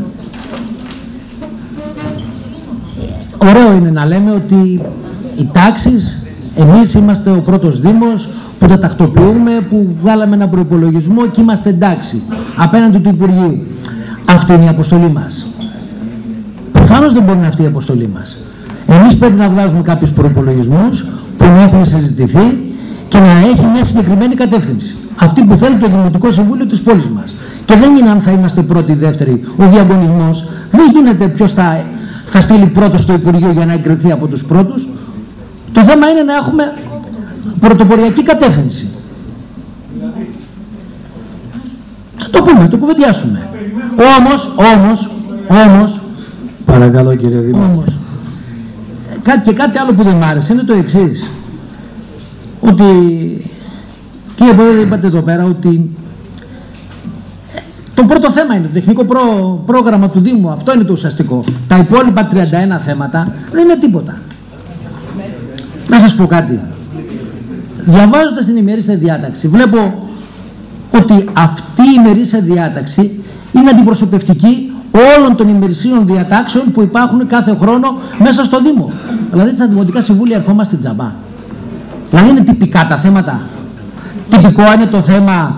S8: ωραίο είναι να λέμε ότι οι τάξεις, εμείς είμαστε ο πρώτος Δήμος που τα τακτοποιούμε, που βγάλαμε έναν προϋπολογισμό και είμαστε εντάξει απέναντι του Υπουργείου. Αυτή είναι η αποστολή μας. Προφανώς δεν μπορεί να είναι αυτή η αποστολή μας. Εμείς πρέπει να βγάζουμε κάποιους προϋπολογισμούς που να έχουν συζητηθεί και να έχει μια συγκεκριμένη κατεύθυνση. Αυτή που θέλει το Δημοτικό Συμβούλιο της πόλης μας. Και δεν είναι αν θα είμαστε πρώτοι ή δεύτεροι. Ο διαγωνισμός δεν γίνεται ποιος θα, θα στείλει πρώτος στο Υπουργείο για να εγκριθεί από τους πρώτους. Το θέμα είναι να έχουμε πρωτοποριακή κατεύθυνση. Θα το πούμε, το κουβεντιάσουμε. Όμως, όμως, όμως,
S9: παρακαλώ κύριε Δήμαρχε.
S8: Όμως, και κάτι άλλο που δεν μ' άρεσε είναι το εξής. Ότι, κύριε Πρόεδρε, είπατε εδώ πέρα ότι το πρώτο θέμα είναι το τεχνικό προ, πρόγραμμα του Δήμου. Αυτό είναι το ουσιαστικό. Τα υπόλοιπα τριάντα ένα θέματα δεν είναι τίποτα. Να σας πω κάτι. Διαβάζοντας την ημερήσια διάταξη, βλέπω ότι αυτή η ημερήσια διάταξη είναι αντιπροσωπευτική όλων των ημερησίων διατάξεων που υπάρχουν κάθε χρόνο μέσα στο Δήμο. Δηλαδή στα Δημοτικά Συμβούλια ερχόμαστε τζαμπά. Δηλαδή είναι τυπικά τα θέματα. Τυπικό είναι το θέμα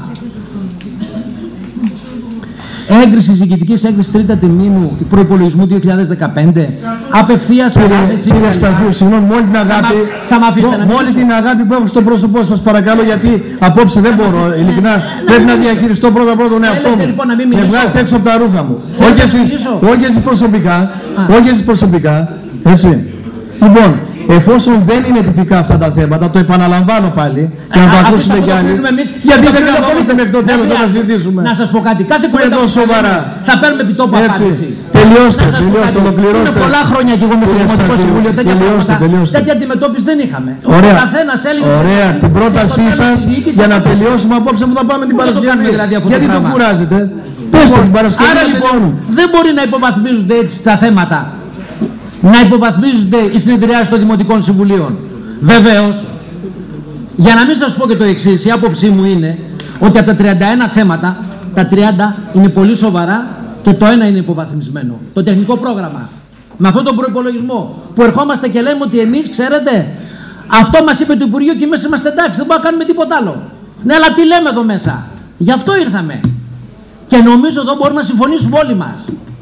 S8: έγκριση διοικητικής έγκριση τρίτα τμήματου προϋπολογισμού δύο χιλιάδες δεκαπέντε. Απευθείας ανάθεση.
S9: Κύριε Σταθίου, συγγνώμη, με όλη την αγάπη,
S8: θα μ' αφήσετε να
S9: με όλη την αγάπη που έχω στο πρόσωπό σας, παρακαλώ, γιατί απόψε δεν μπορώ. Ειλικρινά πρέπει να διαχειριστώ πρώτα πρώτα τον εαυτό μου.
S8: Λοιπόν,
S9: με βγάζετε έξω από τα ρούχα μου. Όχι εσείς προσωπικά. Όχι εσείς προσωπικά. Έτσι. Λοιπόν, εφόσον δεν είναι τυπικά αυτά τα θέματα, το επαναλαμβάνω πάλι και να το ακούσουμε κι άλλοι. Γιατί δεν καθόμαστε μέχρι το τέλος να συζητήσουμε.
S8: Να σας πω κάτι. Κάθε κουβέντα που
S9: σοβαρά
S8: θα παίρνουμε επιτόπου απάντηση.
S9: Τελειώστε, τελειώστε, ολοκληρώστε.
S8: Είναι πολλά χρόνια και εγώ με στο Δημοτικό Συμβούλιο. Τέτοια αντιμετώπιση δεν είχαμε.
S9: Ωραία.
S8: Ο καθένας έλεγε.
S9: Ωραία, την πρότασή σας για να τελειώσουμε απόψε που θα πάμε την Παρασκευή. Γιατί το κουράζετε. Πέστε την Παρασκευή.
S8: Άρα λοιπόν δεν μπορεί να υποβαθμίζονται έτσι τα θέματα. Να υποβαθμίζονται οι συνεδριάσεις των Δημοτικών Συμβουλίων. Βεβαίως, για να μην σας πω και το εξής, η άποψή μου είναι ότι από τα τριάντα ένα θέματα, τα τριάντα είναι πολύ σοβαρά και το ένα είναι υποβαθμισμένο. Το τεχνικό πρόγραμμα. Με αυτόν τον προϋπολογισμό που ερχόμαστε και λέμε ότι εμείς, ξέρετε, αυτό μας είπε το Υπουργείο και εμείς είμαστε εντάξει, δεν μπορούμε να κάνουμε τίποτα άλλο. Ναι, αλλά τι λέμε εδώ μέσα. Γι' αυτό ήρθαμε. Και νομίζω εδώ μπορούμε να συμφωνήσουμε όλοι μας.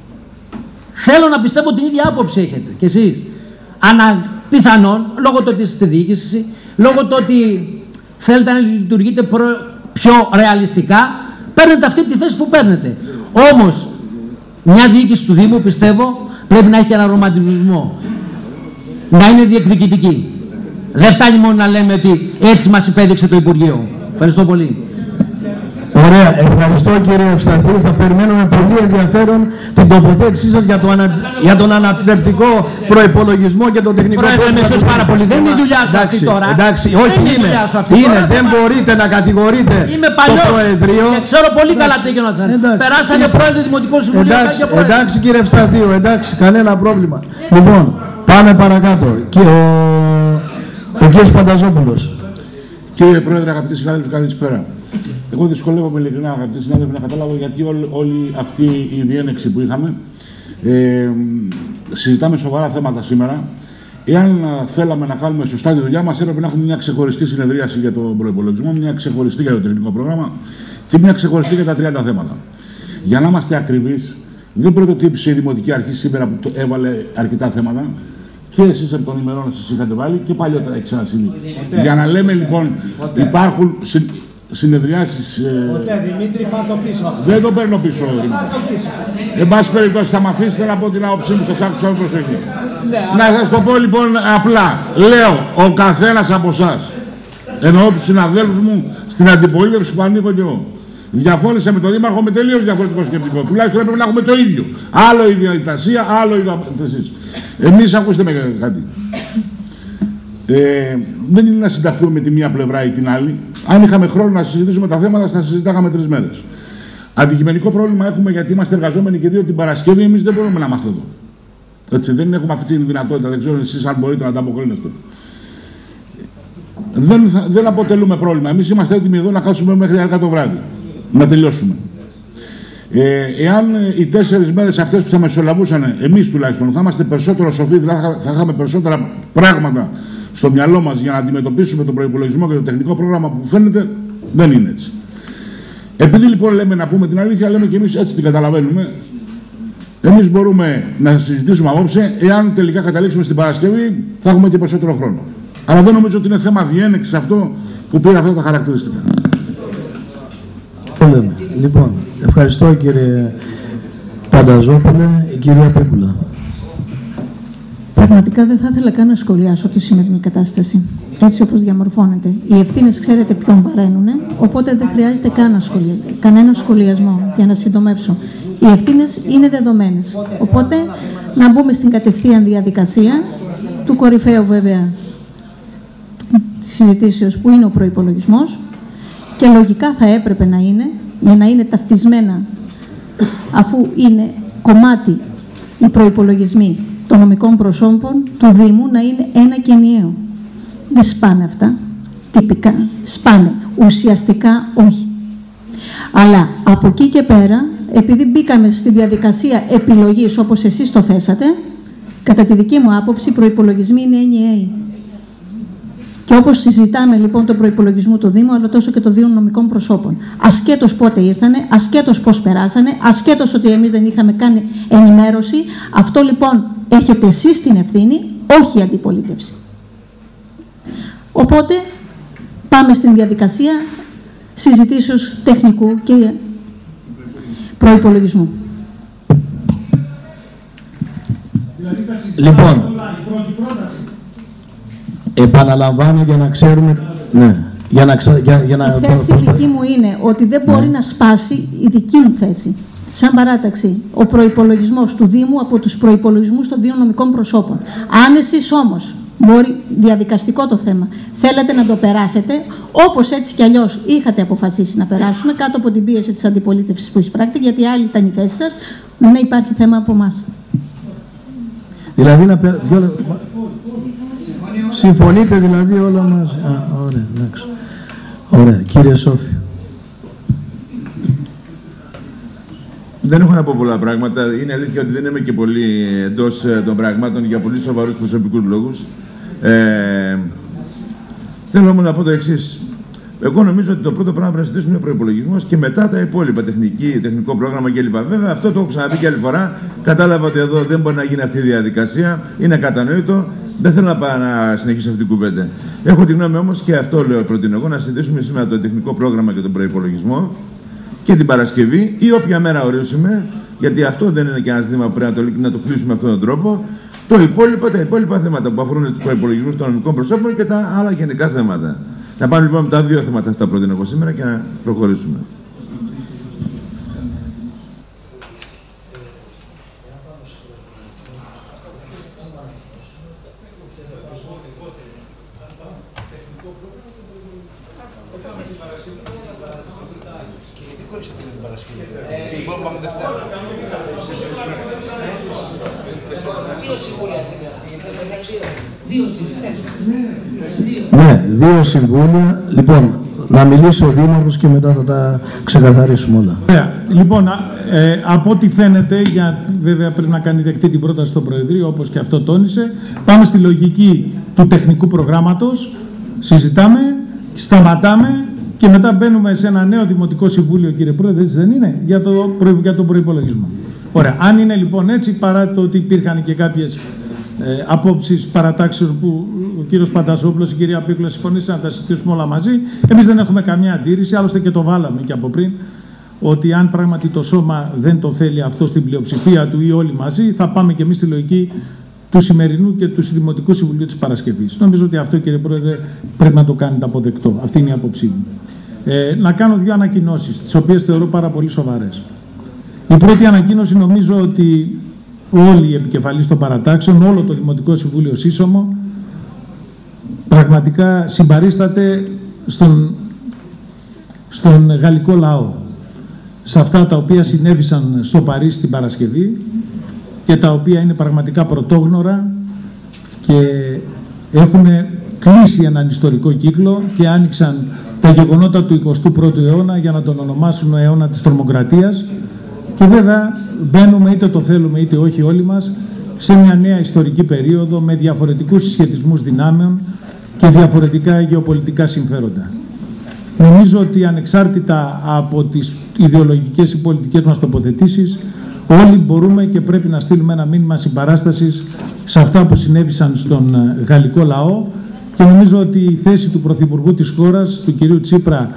S8: Θέλω να πιστεύω την ίδια άποψη έχετε κι εσείς. Ανα πιθανόν, λόγω του ότι είστε στη διοίκηση, λόγω του ότι θέλετε να λειτουργείτε πιο ρεαλιστικά, παίρνετε αυτή τη θέση που παίρνετε. Όμως, μια διοίκηση του Δήμου, πιστεύω, πρέπει να έχει και ένα ρομαντισμό. Να είναι διεκδικητική. Δεν φτάνει μόνο να λέμε ότι έτσι μας υπέδειξε το Υπουργείο. Ευχαριστώ πολύ.
S9: Ωραία, ευχαριστώ κύριε Ευσταθίου. Θα περιμένουμε πολύ ενδιαφέρον την τοποθέτησή σας για, το ανα... για τον αναπτυκτικό προϋπολογισμό και τον τεχνικό
S8: πρόγραμμα. Πρόεδρε, πάρα πολύ. Δεν είναι η δουλειά σου αυτή τώρα.
S9: Εντάξει, όχι
S8: δεν
S9: είναι.
S8: Αυτή
S9: είναι.
S8: Τώρα,
S9: δεν θα... μπορείτε να κατηγορείτε το Προεδρείο.
S8: Και ξέρω πολύ καλά τι έγιναν. Περάσανε πρόεδροι Δημοτικών Συμβουλίων.
S9: Εντάξει, εντάξει κύριε Ευσταθίου, εντάξει, κανένα πρόβλημα. Λοιπόν, πάμε παρακάτω. Και ο, ο κύριος Πανταζόπουλος.
S7: Κύριε Πρόεδρε, αγαπητοί συνάδελφοι, καλησπέρα. Εγώ δυσκολεύομαι ειλικρινά, αγαπητοί συνάδελφοι, να καταλάβω γιατί όλη, όλη αυτή η διένεξη που είχαμε. Ε, συζητάμε σοβαρά θέματα σήμερα. Εάν θέλαμε να κάνουμε σωστά τη δουλειά μας, έπρεπε να έχουμε μια ξεχωριστή συνεδρίαση για τον προϋπολογισμό, μια ξεχωριστή για το τεχνικό πρόγραμμα και μια ξεχωριστή για τα τριάντα θέματα. Για να είμαστε ακριβείς, δεν πρωτοτύπησε η Δημοτική Αρχή σήμερα που το έβαλε αρκετά θέματα. Και εσείς από των ημερών σας είχατε βάλει και παλιότερα έχει ξανασυμβεί. Για να λέμε λοιπόν, υπάρχουν. συνεδριάσεις... Ε...
S4: Ποτέ, Δημήτρη, πάρ' το πίσω.
S7: Δεν το παίρνω πίσω.
S4: Πάρ' το πίσω.
S7: Εν πάση περιπτώσει, θα με αφήσετε να πω την άποψή μου, σας άκουσα με προσοχή.
S4: Ναι,
S7: να σας το πω λοιπόν απλά. Λέω, ο καθένας από εσάς, εννοώ τους συναδέλφους μου στην αντιπολίτευση που ανήκω και εγώ, διαφώνησε με τον Δήμαρχο με τελείως διαφορετικό σκεπτικό. Τουλάχιστον έπρεπε να έχουμε το ίδιο. Άλλο η διαδικασία, άλλο η διαδικασία. Εμείς, ακούστε με κάτι. Ε, δεν είναι να συνταχθούμε με τη μία πλευρά ή την άλλη. Αν είχαμε χρόνο να συζητήσουμε τα θέματα, θα συζητάγαμε τρεις μέρες. Αντικειμενικό πρόβλημα έχουμε γιατί είμαστε εργαζόμενοι και δύο την Παρασκευή. Εμείς δεν μπορούμε να είμαστε εδώ. Έτσι, δεν έχουμε αυτή τη δυνατότητα. Δεν ξέρω εσείς αν μπορείτε να τα αποκρίνεστε. Δεν, θα, δεν αποτελούμε πρόβλημα. Εμείς είμαστε έτοιμοι εδώ να κάτσουμε μέχρι αργά το βράδυ. Να τελειώσουμε. Ε, εάν οι τέσσερις μέρες αυτές που θα μεσολαβούσαν, εμείς τουλάχιστον, θα είμαστε περισσότερο σοφοί, δηλαδή θα είχαμε περισσότερα πράγματα στο μυαλό μας για να αντιμετωπίσουμε τον προϋπολογισμό και το τεχνικό πρόγραμμα που φαίνεται, δεν είναι έτσι. Επειδή λοιπόν λέμε να πούμε την αλήθεια, λέμε και εμείς έτσι την καταλαβαίνουμε. Εμείς μπορούμε να συζητήσουμε απόψε, εάν τελικά καταλήξουμε στην Παρασκευή, θα έχουμε και περισσότερο χρόνο. Αλλά δεν νομίζω ότι είναι θέμα διένεξης αυτό που πήρε αυτά τα χαρακτηριστικά.
S9: Λοιπόν, ευχαριστώ κύριε Πανταζόπουλε, η κυρία Πίκουλα.
S10: Πραγματικά δεν θα ήθελα καν να σχολιάσω τη σημερινή κατάσταση. Έτσι όπως διαμορφώνεται. Οι ευθύνες ξέρετε ποιον βαραίνουν, οπότε δεν χρειάζεται καν σχολια... κανένα σχολιασμό για να συντομεύσω. Οι ευθύνες είναι δεδομένες. Οπότε να μπούμε στην κατευθείαν διαδικασία του κορυφαίου βέβαια της συζητήσεως που είναι ο προϋπολογισμός και λογικά θα έπρεπε να είναι, για να είναι ταυτισμένα αφού είναι κομμάτι οι προϋπολογισμοί των νομικών προσώπων του Δήμου να είναι ένα και ενιαίο. Δεν σπάνε αυτά, τυπικά, σπάνε, ουσιαστικά όχι. Αλλά από εκεί και πέρα, επειδή μπήκαμε στη διαδικασία επιλογής όπως εσείς το θέσατε, κατά τη δική μου άποψη οι προϋπολογισμοί είναι ενιαίοι. Και όπως συζητάμε λοιπόν τον προϋπολογισμό του Δήμου, αλλά τόσο και των δύο νομικών προσώπων. Ασχέτως πότε ήρθανε, ασχέτως πώς περάσανε, ασχέτως ότι εμείς δεν είχαμε κάνει ενημέρωση, αυτό λοιπόν έχετε εσείς την ευθύνη, όχι η αντιπολίτευση. Οπότε πάμε στην διαδικασία συζητήσεως τεχνικού και προϋπολογισμού.
S9: Λοιπόν, επαναλαμβάνω για να ξέρουμε... Ναι. Για να ξα... για, για να...
S10: Η θέση δική μου είναι ότι δεν μπορεί ναι. να σπάσει η δική μου θέση. Σαν παράταξη, ο προϋπολογισμός του Δήμου από τους προϋπολογισμούς των δύο νομικών προσώπων. Αν εσείς όμως, μπορεί διαδικαστικό το θέμα, θέλετε να το περάσετε, όπως έτσι κι αλλιώς είχατε αποφασίσει να περάσουμε, κάτω από την πίεση της αντιπολίτευσης που εισπράκτη, γιατί άλλη ήταν η θέση σας, δεν υπάρχει θέμα από εμάς.
S9: Δηλαδή να πέρα... Συμφωνείτε δηλαδή όλα μαζί. Α, ωραία, εντάξει. Ωραία, κύριε Σόφη.
S11: Δεν έχω να πω πολλά πράγματα. Είναι αλήθεια ότι δεν είμαι και πολύ εντός των πραγμάτων για πολύ σοβαρούς προσωπικούς λόγους. Ε, θέλω όμως να πω το εξής. Εγώ νομίζω ότι το πρώτο πράγμα πρέπει να συζητήσουμε είναι ο προϋπολογισμός και μετά τα υπόλοιπα, τεχνική, τεχνικό πρόγραμμα κλπ. Βέβαια, αυτό το έχω ξαναπεί και άλλη φορά. Κατάλαβα ότι εδώ δεν μπορεί να γίνει αυτή η διαδικασία. Είναι κατανοητό. Δεν θέλω να, πάω να συνεχίσω αυτή την κουβέντα. Έχω τη γνώμη όμως και αυτό λέω προτείνω εγώ να συζητήσουμε σήμερα το τεχνικό πρόγραμμα και τον προϋπολογισμό και την Παρασκευή ή όποια μέρα ορίσουμε, γιατί αυτό δεν είναι και ένα ζήτημα που πρέπει να το, να το κλείσουμε αυτόν τον τρόπο. Το υπόλοιπο, τα υπόλοιπα θέματα που αφορούν τους προϋπολογισμούς των νομικών προσώπων και τα άλλα γενικά θέματα. Να πάμε λοιπόν με τα δύο θέματα αυτά προτείνω εγώ σήμερα και να προχωρήσουμε.
S9: Ναι, δύο συμβούλια. Λοιπόν, να μιλήσει ο Δήμαρχος και μετά θα τα ξεκαθαρίσουμε όλα.
S2: Ωραία. Λοιπόν, ε, από ό,τι φαίνεται, για, βέβαια πρέπει να κάνει δεκτή την πρόταση στο Προεδρείο, όπως και αυτό τόνισε, πάμε στη λογική του τεχνικού προγράμματος, συζητάμε, σταματάμε και μετά μπαίνουμε σε ένα νέο Δημοτικό Συμβούλιο, κύριε Πρόεδρε, δεν είναι, για, το, για τον προϋπολογισμό. Ωραία. Αν είναι λοιπόν έτσι, παρά το ότι υπήρχαν και κάποιες ε, απόψεις παρατάξεων που ο κύριος Πανταζόπουλος, η κυρία Πίκλα συμφωνήσαν να τα συζητήσουμε όλα μαζί. Εμείς δεν έχουμε καμία αντίρρηση, άλλωστε και το βάλαμε και από πριν, ότι αν πράγματι το σώμα δεν το θέλει αυτό στην πλειοψηφία του ή όλοι μαζί, θα πάμε και εμείς στη λογική του σημερινού και του Δημοτικού Συμβουλίου της Παρασκευής. Νομίζω ότι αυτό, κύριε Πρόεδρε, πρέπει να το κάνετε αποδεκτό. Αυτή είναι η άποψή μου. Ε, να κάνω δύο ανακοινώσεις, τις οποίες θεωρώ πάρα πολύ σοβαρές. Η πρώτη ανακοίνωση, νομίζω ότι όλοι οι επικεφαλείς των παρατάξεων, όλο το Δημοτικό Συμβούλιο σύσσωμο, πραγματικά συμπαρίσταται στον, στον γαλλικό λαό, σε αυτά τα οποία συνέβησαν στο Παρίσι την Παρασκευή και τα οποία είναι πραγματικά πρωτόγνωρα και έχουν κλείσει έναν ιστορικό κύκλο και άνοιξαν τα γεγονότα του εικοστού πρώτου αιώνα, για να τον ονομάσουν αιώνα της τρομοκρατίας, και βέβαια μπαίνουμε, είτε το θέλουμε είτε όχι όλοι μας, σε μια νέα ιστορική περίοδο με διαφορετικούς συσχετισμούς δυνάμεων και διαφορετικά γεωπολιτικά συμφέροντα. Νομίζω ότι ανεξάρτητα από τις ιδεολογικές ή πολιτικές μας τοποθετήσεις, όλοι μπορούμε και πρέπει να στείλουμε ένα μήνυμα συμπαράστασης σε αυτά που συνέβησαν στον γαλλικό λαό, και νομίζω ότι η θέση του Πρωθυπουργού της χώρας, του κυρίου Τσίπρα,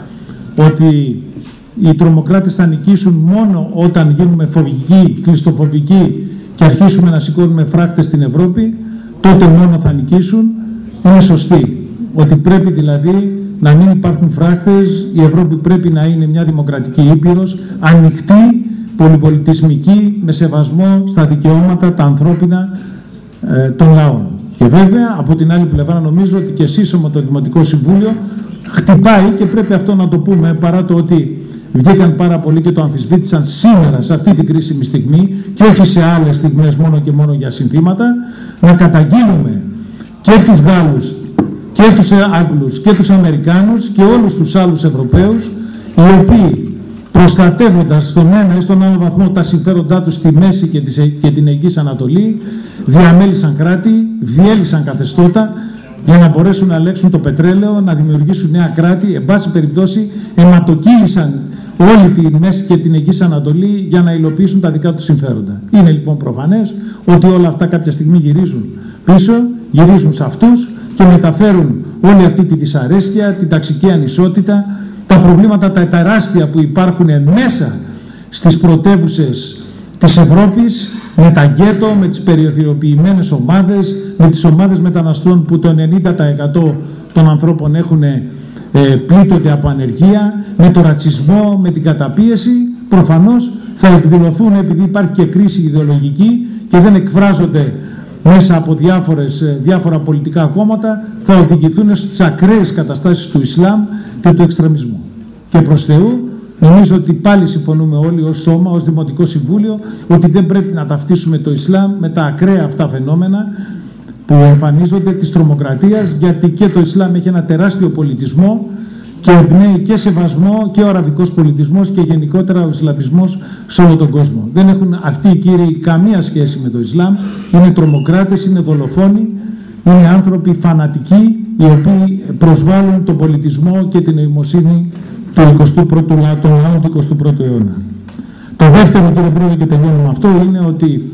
S2: ότι οι τρομοκράτες θα νικήσουν μόνο όταν γίνουμε φοβικοί, κλειστοφοβικοί και αρχίσουμε να σηκώνουμε φράχτες στην Ευρώπη, τότε μόνο θα νικήσουν, είναι σωστή. Ότι πρέπει δηλαδή να μην υπάρχουν φράχτες, η Ευρώπη πρέπει να είναι μια δημοκρατική ήπειρος, ανοιχτή, πολυπολιτισμική, με σεβασμό στα δικαιώματα, τα ανθρώπινα ε, των λαών. Και βέβαια, από την άλλη πλευρά, νομίζω ότι και σύσσωμο το Δημοτικό Συμβούλιο χτυπάει, και πρέπει αυτό να το πούμε, παρά το ότι βγήκαν πάρα πολλοί και το αμφισβήτησαν σήμερα, σε αυτή την κρίσιμη στιγμή, και όχι σε άλλες στιγμές μόνο και μόνο για συνθήματα, να καταγγείλουμε και τους Γάλλους και τους Άγγλους και τους Αμερικάνους και όλους τους άλλους Ευρωπαίους, οι οποίοι προστατεύοντας στον ένα ή στον άλλο βαθμό τα συμφέροντά τους στη Μέση και, και την Αιγής Ανατολή, διαμέλυσαν κράτη, διέλυσαν καθεστώτα για να μπορέσουν να ελέγξουν το πετρέλαιο, να δημιουργήσουν νέα κράτη, εν πάση περιπτώσει αιματοκύλησαν όλη τη Μέση και την Αιγής Ανατολή για να υλοποιήσουν τα δικά τους συμφέροντα. Είναι λοιπόν προφανές ότι όλα αυτά κάποια στιγμή γυρίζουν πίσω, γυρίζουν σε αυτούς και μεταφέρουν όλη αυτή τη δυσαρέσκεια, την ταξική ανισότητα, τα προβλήματα τα τεράστια που υπάρχουν μέσα στις πρωτεύουσες της Ευρώπης, με τα γκέτο, με τις περιοθυροποιημένες ομάδες, με τις ομάδες μεταναστών που το ενενήντα τοις εκατό των ανθρώπων έχουν, ε, πλήττονται από ανεργία, με το ρατσισμό, με την καταπίεση, προφανώς θα εκδηλωθούν, επειδή υπάρχει και κρίση ιδεολογική και δεν εκφράζονται μέσα από διάφορες, διάφορα πολιτικά κόμματα, θα οδηγηθούν στις ακραίες καταστάσεις του Ισλάμ και του εξτρεμισμού. Και προς Θεού, νομίζω ότι πάλι συμφωνούμε όλοι ως σώμα, ως Δημοτικό Συμβούλιο, ότι δεν πρέπει να ταυτίσουμε το Ισλάμ με τα ακραία αυτά φαινόμενα που εμφανίζονται της τρομοκρατίας, γιατί και το Ισλάμ έχει ένα τεράστιο πολιτισμό και εμπνέει και σεβασμό και ο αραβικός πολιτισμός και γενικότερα ο Ισλαμισμός σε όλο τον κόσμο. Δεν έχουν αυτοί οι κύριοι καμία σχέση με το Ισλάμ, είναι τρομοκράτες, είναι δολοφόνοι, είναι άνθρωποι φανατικοί, οι οποίοι προσβάλλουν τον πολιτισμό και την νοημοσύνη του εικοστού πρώτου λαού του εικοστού πρώτου αιώνα. Το δεύτερο, κύριε Πρόεδρε, και τελειώνω με αυτό, είναι ότι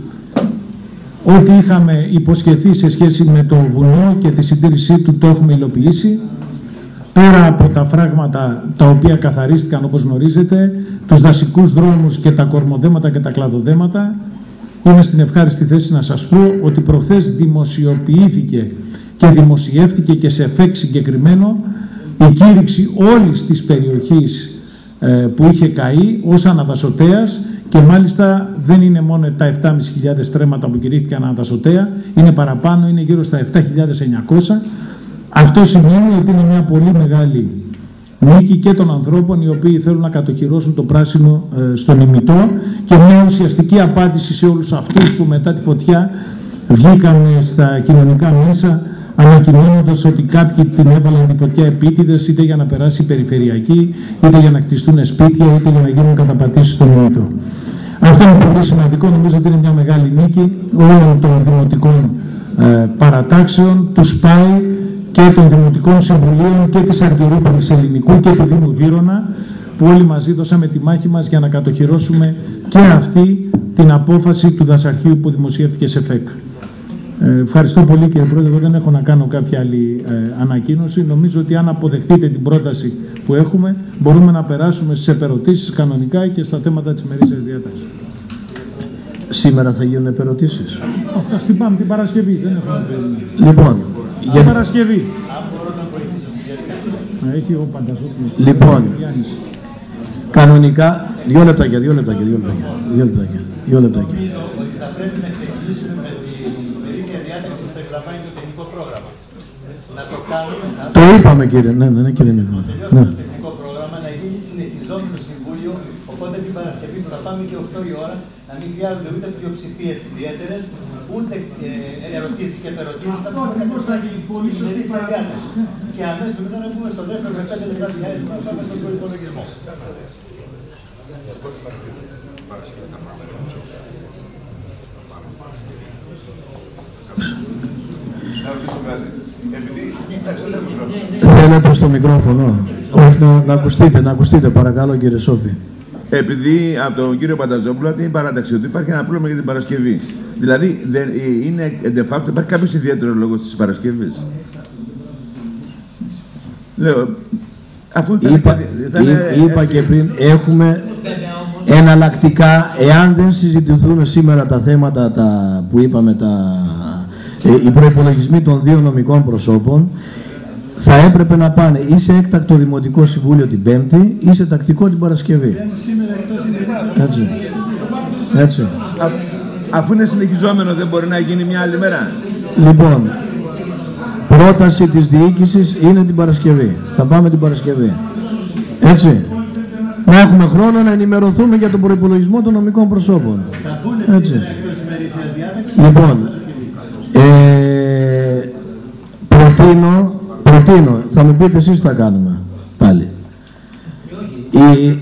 S2: ό,τι είχαμε υποσχεθεί σε σχέση με το βουνό και τη συντήρησή του το έχουμε υλοποιήσει. Πέρα από τα φράγματα τα οποία καθαρίστηκαν, όπως γνωρίζετε, τους δασικούς δρόμους και τα κορμοδέματα και τα κλαδοδέματα, είμαι στην ευχάριστη θέση να σας πω ότι προχθές δημοσιοποιήθηκε και δημοσιεύθηκε και σε εφέκ συγκεκριμένο η κήρυξη όλης της περιοχής ε, που είχε καεί ως αναδασωτέας, και μάλιστα δεν είναι μόνο τα επτά χιλιάδες πεντακόσια στρέμματα που κηρύχθηκαν αναδασωτέα, είναι παραπάνω, είναι γύρω στα επτά χιλιάδες εννιακόσια. Αυτό σημαίνει ότι είναι μια πολύ μεγάλη νίκη και των ανθρώπων οι οποίοι θέλουν να κατοχυρώσουν το πράσινο ε, στον ημιτό, και μια ουσιαστική απάντηση σε όλους αυτούς που μετά τη φωτιά βγήκαν στα κοινωνικά μέσα ανακοινώνοντας ότι κάποιοι την έβαλαν τη φωτιά επίτηδες, είτε για να περάσει περιφερειακή, είτε για να χτιστούν σπίτια, είτε για να γίνουν καταπατήσεις στον ημιτό. Αυτό είναι πολύ σημαντικό, νομίζω ότι είναι μια μεγάλη νίκη όλων των δημοτικών ε, παρατάξεων, του ΣΠΑΙ και των Δημοτικών Συμβουλίων και της Αργυρούπολης Ελληνικού και του Δήμου Βύρωνα, που όλοι μαζί δώσαμε τη μάχη μας για να κατοχυρώσουμε και αυτή την απόφαση του Δασαρχείου που δημοσιεύτηκε σε ΦΕΚ. Ε, ευχαριστώ πολύ κύριε Πρόεδρε, εγώ δεν έχω να κάνω κάποια άλλη ε, ανακοίνωση. Νομίζω ότι αν αποδεχτείτε την πρόταση που έχουμε, μπορούμε να περάσουμε στις επερωτήσεις κανονικά και στα θέματα της ημερήσιας διάταξης.
S9: Σήμερα θα γίνουν επερωτήσεις.
S2: Ας την πάμε την Παρασκευή, δεν έχουμε να
S9: Λοιπόν,
S2: την για... Παρασκευή. Έχει ο Πανταζόπουλος.
S9: Λοιπόν, κανονικά, δύο λεπτάκια, δύο λεπτάκια, δύο λεπτάκια, δύο λεπτάκια, δύο λεπτάκια.
S12: Θα πρέπει να εξηγήσουμε με την ημερήσια διάταξη που περιλαμβάνει το τεχνικό πρόγραμμα. Να το κάνουμε...
S9: Το είπαμε κύριε, ναι, ναι, ναι κύριε Νίκο.
S12: Ναι. Το τεχνικό πρόγραμμα να γίνει συνεχιζόμενο συμβούλιο, οπότε την Παρασκευή που θα πάμε και οκτώ η ώρα, να μην χρειάζονται ούτε πλειοψηφίες ιδιαίτερες, ούτε ερωτήσεις και επερωτήσεις. Θα πούμε πώς θα γίνει πολύ σωστή διάταξη. Και αμέσως μετά να πούμε στο δεύτερο με πέντε λεπτά διάρκεια στον προϋπολογισμό.
S9: Θέλετε στο μικρόφωνο. Όχι, να, να ακουστείτε, να ακουστείτε παρακαλώ κύριε Σόφη.
S11: Επειδή από τον κύριο Πανταζόπουλο την παράταξη ότι υπάρχει ένα πρόβλημα για την Παρασκευή. Δηλαδή, δεν, είναι de facto, υπάρχει κάποιος ιδιαίτερος λόγος της Παρασκευής. Λέω, αφού θα
S9: είπα,
S11: θα είναι,
S9: είπα και πριν, έχουμε εναλλακτικά, εάν δεν συζητηθούν σήμερα τα θέματα τα, που είπαμε, τα, ε, οι προϋπολογισμοί των δύο νομικών προσώπων, θα έπρεπε να πάνε ή σε έκτακτο Δημοτικό Συμβούλιο την Πέμπτη ή σε τακτικό την Παρασκευή. Έτσι. Έτσι.
S11: Α, αφού είναι συνεχιζόμενο, δεν μπορεί να γίνει μια άλλη μέρα.
S9: Λοιπόν, πρόταση της διοίκησης είναι την Παρασκευή. Θα πάμε την Παρασκευή. Έτσι. Να έχουμε χρόνο να ενημερωθούμε για τον προϋπολογισμό των νομικών προσώπων. Έτσι. Λοιπόν, ε, προτείνω, προτείνω, θα μου πείτε εσείς τι θα κάνουμε πάλι. Η,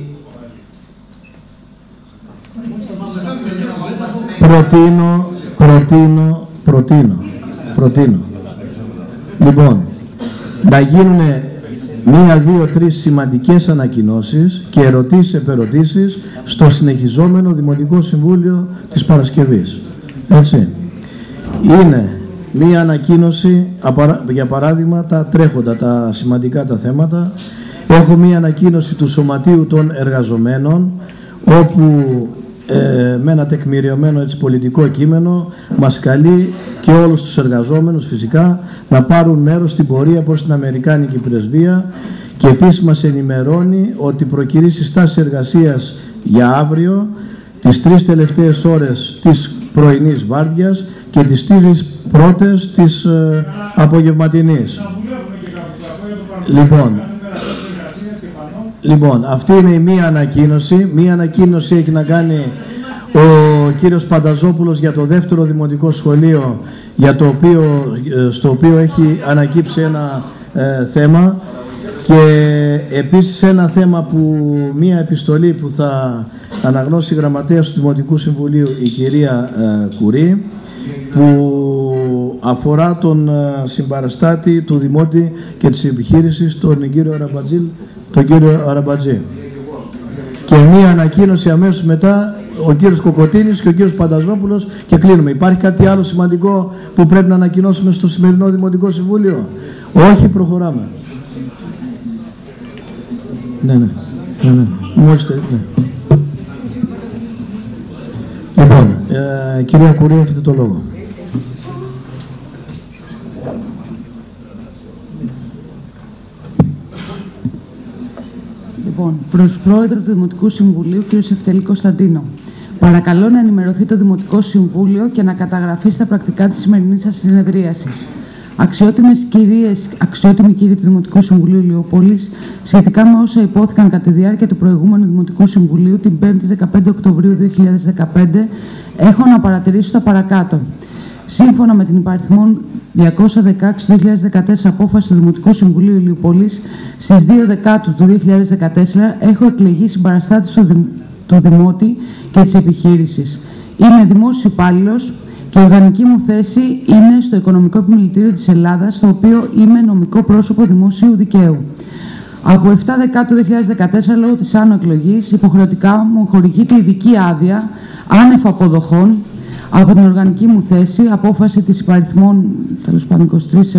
S9: προτείνω, προτείνω, προτείνω, προτείνω. Λοιπόν, να γίνουν μία, δύο, τρεις σημαντικές ανακοινώσεις και ερωτήσεις επερωτήσεις στο συνεχιζόμενο Δημοτικό Συμβούλιο της Παρασκευής. Έτσι. Είναι μία ανακοίνωση, για παράδειγμα, τα τρέχοντα, τα σημαντικά τα θέματα. Έχω μία ανακοίνωση του Σωματείου των Εργαζομένων, όπου ε, με ένα τεκμηριωμένο έτσι, πολιτικό κείμενο μας καλεί και όλους τους εργαζόμενους φυσικά να πάρουν μέρος στην πορεία προς την Αμερικάνικη Πρεσβεία, και επίσης μας ενημερώνει ότι προκυρεί συστάσεις εργασίας για αύριο, τις τρεις τελευταίες ώρες της πρωινής βάρδιας και τις τρεις πρώτες της ε, απογευματινής. Λοιπόν, λοιπόν, αυτή είναι η μία ανακοίνωση. Μία ανακοίνωση έχει να κάνει ο κύριος Πανταζόπουλος για το δεύτερο δημοτικό σχολείο, για το οποίο, στο οποίο έχει ανακύψει ένα ε, θέμα, και επίσης ένα θέμα που, μία επιστολή που θα αναγνώσει η γραμματέας του Δημοτικού Συμβουλίου, η κυρία ε, Κουρή, που αφορά τον ε, συμπαραστάτη του Δημότη και της επιχείρησης, τον κύριο Αραμπατζή, τον κύριο Αραμπατζή. Και μία ανακοίνωση αμέσως μετά, ο κύριος Κοκοτίνης και ο κύριος Πανταζόπουλος, και κλείνουμε. Υπάρχει κάτι άλλο σημαντικό που πρέπει να ανακοινώσουμε στο σημερινό Δημοτικό Συμβούλιο? Όχι, προχωράμε. Ναι, ναι, ναι, ναι. Μόλις, ναι. Λοιπόν, ε, κυρία Κουρία, έχετε το λόγο.
S13: Λοιπόν, προς Πρόεδρο του Δημοτικού Συμβουλίου, κ. Ευτελή Κωνσταντίνο. Παρακαλώ να ενημερωθεί το Δημοτικό Συμβούλιο και να καταγραφεί στα πρακτικά της σημερινής σας συνεδρίασης. Αξιότιμες κυρίες, αξιότιμοι κύριοι του Δημοτικού Συμβουλίου Ηλιούπολης, σχετικά με όσα υπόθηκαν κατά τη διάρκεια του προηγούμενου Δημοτικού Συμβουλίου την πέμπτη δεκαπέντε Οκτωβρίου δύο χιλιάδες δεκαπέντε, έχω να παρατηρήσω τα παρακάτω. Σύμφωνα με την υπαριθμόν διακόσια δεκαέξι του δύο χιλιάδες δεκατέσσερα απόφαση του Δημοτικού Συμβουλίου Ηλιούπολης, στις δύο Δεκάτου του δύο χιλιάδες δεκατέσσερα έχω εκλεγεί συμπαραστάτης του, Δη, του Δημότη και της επιχείρησης. Είμαι δημόσιος υπάλληλος και η οργανική μου θέση είναι στο Οικονομικό Επιμελητήριο της Ελλάδας, στο οποίο είμαι νομικό πρόσωπο δημοσίου δικαίου. Από επτά Δεκάτου δύο χιλιάδες δεκατέσσερα, λόγω της άνω εκλογής, υποχρεωτικά μου χορηγείται ειδική άδεια άνευ αποδοχών Από την οργανική μου θέση, απόφαση της υπαριθμών τέλος πάντων είκοσι τρεις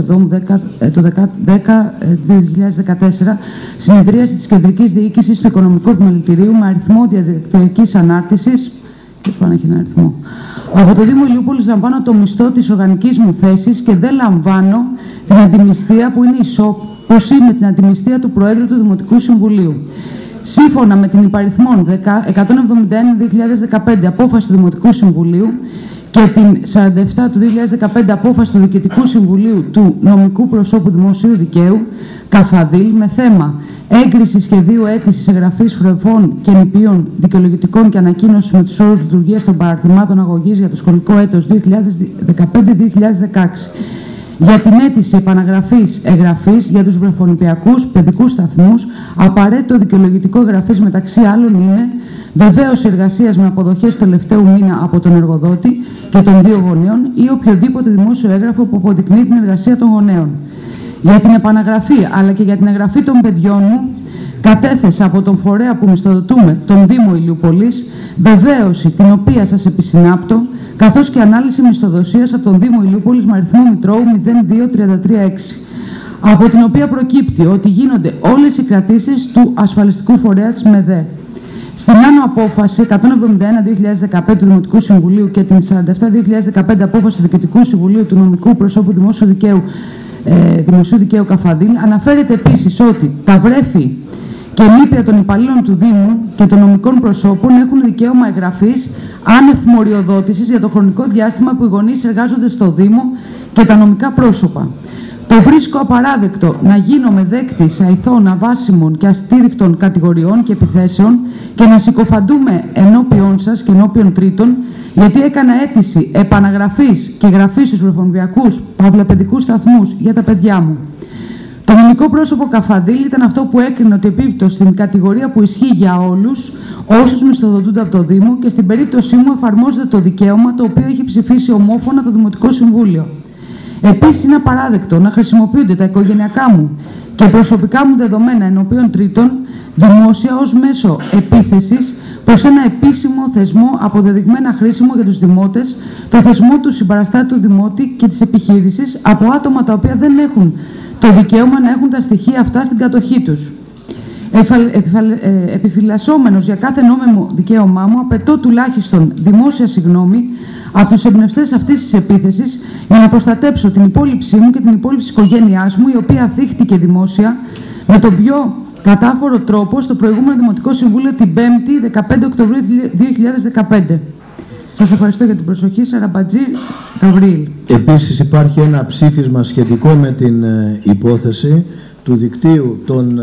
S13: δύο χιλιάδες δεκατέσσερα, συνεδρίαση της Κεντρικής Διοίκησης του Οικονομικού Επιμελητηρίου με αριθμό διαδικτυακής ανάρτησης. Και πάνω έχει ένα αριθμό. Από το Δήμο Ηλιούπολης λαμβάνω το μισθό της οργανικής μου θέσης και δεν λαμβάνω την αντιμισθία που είναι ισόποση με την αντιμισθία του Προέδρου του Δημοτικού Συμβουλίου. Σύμφωνα με την υπαριθμών εκατόν εβδομήντα ένα δύο χιλιάδες δεκαπέντε απόφαση του Δημοτικού Συμβουλίου και την σαράντα επτά του δύο χιλιάδες δεκαπέντε απόφαση του Διοικητικού Συμβουλίου του Νομικού Προσώπου Δημοσίου Δικαίου, ΚΑΦΑΔΙΛ, με θέμα έγκριση σχεδίου αίτησης εγγραφής φρεφών και νηπίων δικαιολογητικών και ανακοίνωση με τους όρους λειτουργίας των παραρτημάτων αγωγής για το σχολικό έτος δύο χιλιάδες δεκαπέντε δύο χιλιάδες δεκαέξι. Για την αίτηση επαναγραφής εγγραφής για τους βρεφονηπιακούς παιδικούς σταθμούς, απαραίτητο δικαιολογητικό εγγραφής μεταξύ άλλων είναι βεβαίωση εργασίας με αποδοχές του τελευταίου μήνα από τον εργοδότη και των δύο γονέων ή οποιοδήποτε δημόσιο έγγραφο που αποδεικνύει την εργασία των γονέων. Για την επαναγραφή αλλά και για την εγγραφή των παιδιών μου, κατέθεσα από τον φορέα που μισθοδοτούμε, τον Δήμο Ηλιούπολης, βεβαίωση την οποία σας επισυνάπτω, καθώς και ανάλυση μισθοδοσίας από τον Δήμο Ηλιούπολης με αριθμό Μητρώου μηδέν δύο τρία τρία έξι, από την οποία προκύπτει ότι γίνονται όλες οι κρατήσεις του ασφαλιστικού φορέα της ΜΕΔΕ. Στην άνω απόφαση εκατόν εβδομήντα ένα δύο χιλιάδες δεκαπέντε του Δημοτικού Συμβουλίου και την σαράντα επτά δύο χιλιάδες δεκαπέντε απόφαση του Διοικητικού Συμβουλίου του Νομικού Προσώπου Δημόσιου Δικαίου, ε, Δημοσίου Δικαίου ΚΑΦΑΔΙΛ, αναφέρεται επίσης ότι τα βρέφη και νήπια των υπαλλήλων του Δήμου και των νομικών προσώπων έχουν δικαίωμα εγγραφής άνευ μοριοδότησης για το χρονικό διάστημα που οι γονείς εργάζονται στο Δήμο και τα νομικά πρόσωπα. Το βρίσκω απαράδεκτο να γίνομαι δέκτης αηθών, αβάσιμων και αστήρικτων κατηγοριών και επιθέσεων και να συκοφαντούμε ενώπιον σας και ενώπιον τρίτων, γιατί έκανα αίτηση επαναγραφής και γραφής στους βρεφονηπιακούς παυλαπαιδικούς σταθμούς για τα παιδιά μου. Το νομικό πρόσωπο ΚΑΦΑΔΙΛ ήταν αυτό που έκρινε ότι επίπτω στην κατηγορία που ισχύει για όλους όσους μισθοδοτούνται από το Δήμο και στην περίπτωσή μου εφαρμόζεται το δικαίωμα το οποίο έχει ψηφίσει ομόφωνα το Δημοτικό Συμβούλιο. Επίσης, είναι απαράδεκτο να χρησιμοποιούνται τα οικογενειακά μου και προσωπικά μου δεδομένα ενώπιον τρίτων δημόσια ως μέσο επίθεσης προς ένα επίσημο θεσμό αποδεδειγμένα χρήσιμο για τους δημότες, το θεσμό του συμπαραστάτη του δημότη και της επιχείρησης από άτομα τα οποία δεν έχουν το δικαίωμα να έχουν τα στοιχεία αυτά στην κατοχή τους. Επιφυλασσόμενος για κάθε νόμιμο δικαίωμά μου, απαιτώ τουλάχιστον δημόσια συγγνώμη από τους εμπνευστές αυτής της επίθεσης για να προστατέψω την υπόλοιψή μου και την υπόλοιψη της οικογένειάς μου, η οποία θύχτηκε δημόσια με τον πιο κατάφορο τρόπο στο προηγούμενο Δημοτικό Συμβούλιο την πέμπτη δεκαπέντε Οκτωβρίου δύο χιλιάδες δεκαπέντε. Σας ευχαριστώ για την προσοχή. Σαραμπατζή Γαβρίλ.
S9: Επίσης υπάρχει ένα ψήφισμα σχετικό με την ε, υπόθεση του δικτύου των,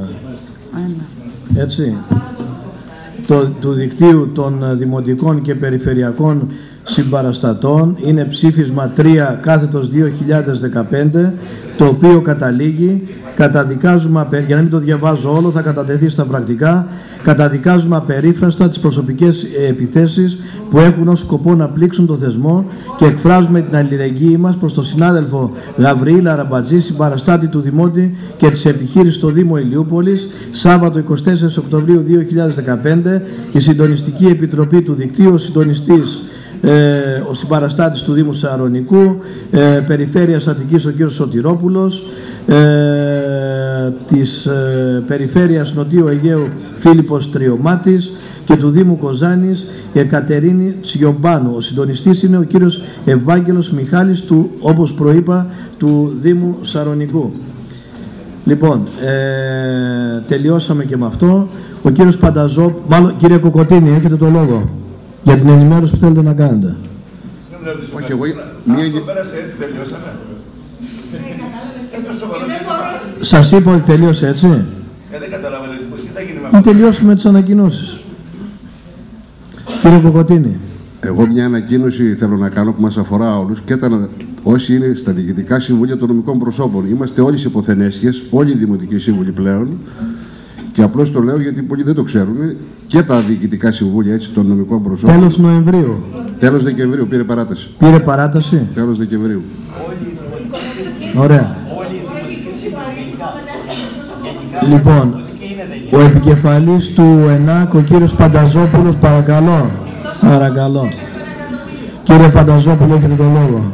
S9: ε, έτσι, το, του δικτύου των δημοτικών και περιφερειακών συμπαραστατών. Είναι ψήφισμα τρία κάθετος δύο χιλιάδες δεκαπέντε, το οποίο καταλήγει, καταδικάζουμε, για να μην το διαβάζω όλο, θα κατατεθεί στα πρακτικά, καταδικάζουμε απερίφραστα τις προσωπικές επιθέσεις που έχουν ως σκοπό να πλήξουν το θεσμό και εκφράζουμε την αλληλεγγύη μας προς τον συνάδελφο Γαβριήλ Αραμπατζή, συμπαραστάτη του Δημότη και της επιχείρησης στο Δήμο Ηλιούπολης, Σάββατο εικοστή τέταρτη Οκτωβρίου δύο χιλιάδες δεκαπέντε, η Συντονιστική Επιτροπή του Δικτύου, ο συντονιστής Ε, ο συμπαραστάτης του Δήμου Σαρονικού, ε, Περιφέρειας Αττικής ο κ. Σωτηρόπουλος, ε, της ε, Περιφέρειας Νοτιού Αιγαίου Φίλιππος Τριωμάτης και του Δήμου Κοζάνης η Εκατερίνη Τσιομπάνου. Ο συντονιστής είναι ο κ. Ευάγγελος Μιχάλης, του, όπως προείπα, του Δήμου Σαρονικού. Λοιπόν, ε, τελειώσαμε και με αυτό. Ο κύριος Πανταζόπ, μάλλον κύριε Κοκοτίνη, έχετε το λόγο για την ενημέρωση που θέλετε να κάνετε.
S3: Όχι, εγώ... Μία...
S9: Σας είπα ότι τελείωσε έτσι.
S11: Ε, δεν καταλαβαίνω πώς και θα γίνει με
S9: αυτό. Ή τελειώσουμε τις ανακοινώσεις. Κύριε Κοκοτίνη.
S3: Εγώ μια ανακοίνωση θέλω να κάνω που μας αφορά όλους και τα, όσοι είναι στα διοικητικά συμβούλια των νομικών προσώπων. Είμαστε όλοι σε υποθενέσχες, όλοι οι δημοτικοί σύμβουλοι πλέον. Και απλώς το λέω γιατί πολλοί δεν το ξέρουν, και τα διοικητικά συμβούλια έτσι, των νομικών προσώπων.
S9: Τέλος Νοεμβρίου.
S3: Τέλος Δεκεμβρίου, πήρε παράταση.
S9: Πήρε παράταση.
S3: Τέλος Δεκεμβρίου.
S9: Ωραία. Λοιπόν, ο επικεφαλής του ΕΝΑΚ, ο κύριος Πανταζόπουλος, παρακαλώ. Παρακαλώ. Κύριε Πανταζόπουλο, έχετε τον λόγο.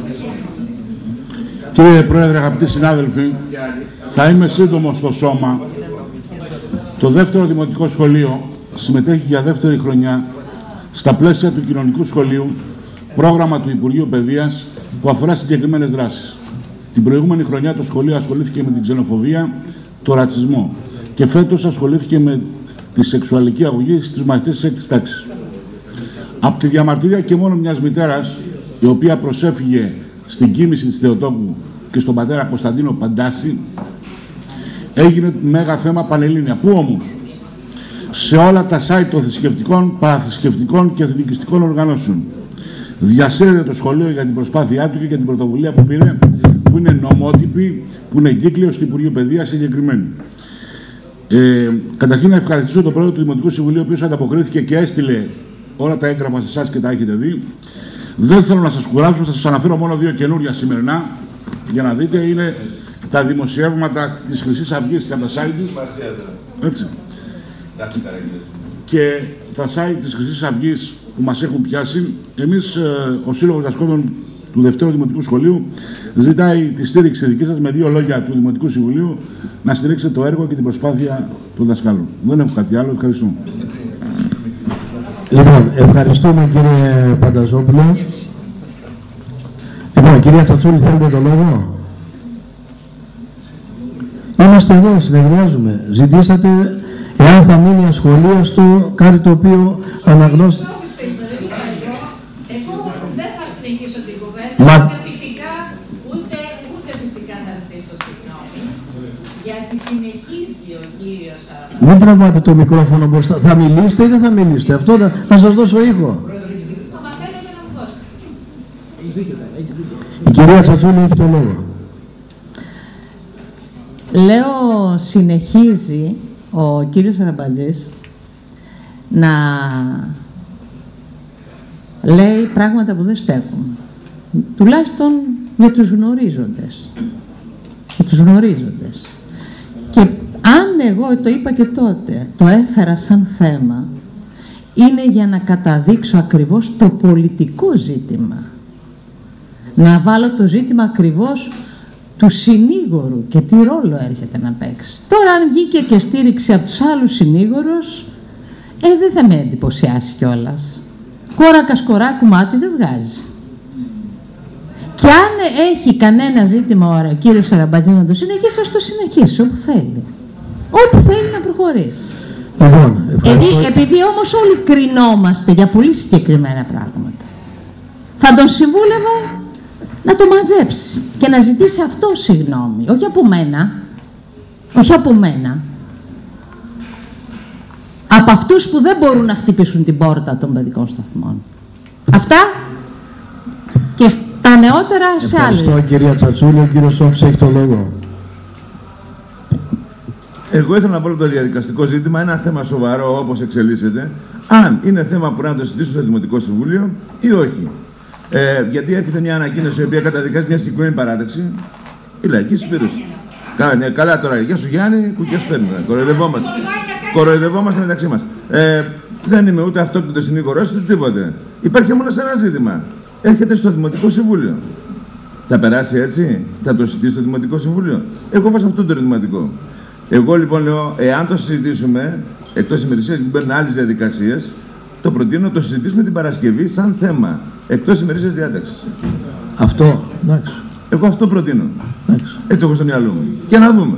S7: Κύριε Πρόεδρε, αγαπητοί συνάδελφοι, θα είμαι σύντομος στο σώμα. Το δεύτερο δημοτικό σχολείο συμμετέχει για δεύτερη χρονιά στα πλαίσια του κοινωνικού σχολείου πρόγραμμα του Υπουργείου Παιδείας που αφορά συγκεκριμένες δράσεις. Την προηγούμενη χρονιά το σχολείο ασχολήθηκε με την ξενοφοβία, το ρατσισμό και φέτος ασχολήθηκε με τη σεξουαλική αγωγή στις μαθητές της έκτης τάξης. Από τη διαμαρτυρία και μόνο μιας μητέρας, η οποία προσέφυγε στην κοίμηση της Θεοτόκου και στον πατέρα Κωνσταντίνο Παντάση, έγινε μέγα θέμα πανελλήνια. Πού όμως? Σε όλα τα site των θρησκευτικών, παραθρησκευτικών και εθνικιστικών οργανώσεων. Διασύρεται το σχολείο για την προσπάθειά του και για την πρωτοβουλία που πήρε, που είναι νομότυπη, που είναι εγκύκλειος του Υπουργείου Παιδείας συγκεκριμένη. Ε, καταρχήν να ευχαριστήσω τον πρόεδρο του Δημοτικού Συμβουλίου, ο οποίος ανταποκρίθηκε και έστειλε όλα τα έγγραφα σε εσάς και τα έχετε δει. Δεν θέλω να σας κουράσω, θα σας αναφέρω μόνο δύο καινούρια σημερινά για να δείτε. Είναι τα δημοσιεύματα της Χρυσής Αυγής και από τα site τους. Έτσι. Και τα site της Χρυσής Αυγής που μας έχουν πιάσει. Εμείς, ε, ο Σύλλογος Δασκόλων του Δευτέρου Δημοτικού Σχολείου, ζητάει τη στήριξη δική σας με δύο λόγια του Δημοτικού Συμβουλίου να στηρίξετε το έργο και την προσπάθεια των δασκάλων. Δεν έχω κάτι άλλο. Ευχαριστώ.
S9: Λοιπόν, ευχαριστούμε κύριε Πανταζόπουλο. Λοιπόν, κυρία Τσατσούλη, θέλετε το λόγο? Είμαστε εδώ, συνεδριάζουμε. Ζητήσατε εάν θα μείνει ασχολίαστο κάτι το οποίο αναγνώστε.
S14: Εγώ δεν θα συνεχίσω την κουβέντα.
S9: Μα...
S14: Και φυσικά, ούτε, ούτε φυσικά θα ζητήσω συγγνώμη. Γιατί συνεχίζει ο κύριος Σαραπαντής.
S9: Μην τραβάτε το μικρόφωνο μπροστά. Θα μιλήσετε ή δεν θα μιλήσετε? Αυτό θα, θα σας δώσω ήχο.
S14: Μα θέλετε να μου δώσετε.
S9: Η κυρία Τσατσούλη έχει το λόγο.
S6: Λέω, συνεχίζει ο κύριος Σαραπαντής να λέει πράγματα που δεν στέκουν. Τουλάχιστον για τους γνωρίζοντες. Για τους γνωρίζοντες. Και αν εγώ, το είπα και τότε, το έφερα σαν θέμα, είναι για να καταδείξω ακριβώς το πολιτικό ζήτημα. Να βάλω το ζήτημα ακριβώς του συνήγορου και τι ρόλο έρχεται να παίξει. Τώρα αν βγήκε και στήριξε από τους άλλους συνήγορους, ε, δεν θα με εντυπωσιάσει κιόλας. Κόρακα σκοράκου μάτι δεν βγάζει. Και αν έχει κανένα ζήτημα ώρα ο κύριος Σαραπαντής να το συνεχίσει, ας το συνεχίσει όπου θέλει. Όπου θέλει να προχωρήσει.
S9: Λοιπόν,
S6: επειδή, επειδή όμως όλοι κρινόμαστε για πολύ συγκεκριμένα πράγματα, θα τον συμβούλευα να το μαζέψει και να ζητήσει αυτό συγγνώμη. Όχι από μένα. Όχι από μένα. Από αυτούς που δεν μπορούν να χτυπήσουν την πόρτα των παιδικών σταθμών. Αυτά και στα νεότερα σε άλλες.
S9: Ευχαριστώ κυρία Τσατσούλη. Ο κύριος Σόφης έχει το λόγο.
S11: Εγώ ήθελα να πω το διαδικαστικό ζήτημα, ένα θέμα σοβαρό όπως εξελίσσεται, αν είναι θέμα που πρέπει να το συζητήσω στο Δημοτικό Συμβούλιο ή όχι. Ε, γιατί έρχεται μια ανακοίνωση η οποία καταδικάζει μια συγκεκριμένη παράταξη, η λαϊκή συσπήρωση. Καλά, καλά τώρα, γεια σου Γιάννη, κουκιές παίρνουμε. Κοροϊδευόμαστε. Κοροϊδευόμαστε μεταξύ μας. Ε, δεν είμαι ούτε αυτόκτητο συνήγορος, ούτε τίποτε. Υπάρχει μόνο ένα ζήτημα. Έρχεται στο Δημοτικό Συμβούλιο. Θα περάσει έτσι, θα το συζητήσει στο Δημοτικό Συμβούλιο. Εγώ βάζω αυτό το ερωτηματικό. Εγώ λοιπόν λέω, εάν το συζητήσουμε εκτός ημερησίας, γιατί παίρνουν άλλες διαδικασίες, το προτείνω να το συζητήσουμε την Παρασκευή σαν θέμα. Εκτός ημερήσιας διάταξης.
S9: Αυτό, εντάξει.
S11: Εγώ αυτό προτείνω.
S9: Εντάξει.
S11: Έτσι έχω στο μυαλό μου. Και να δούμε.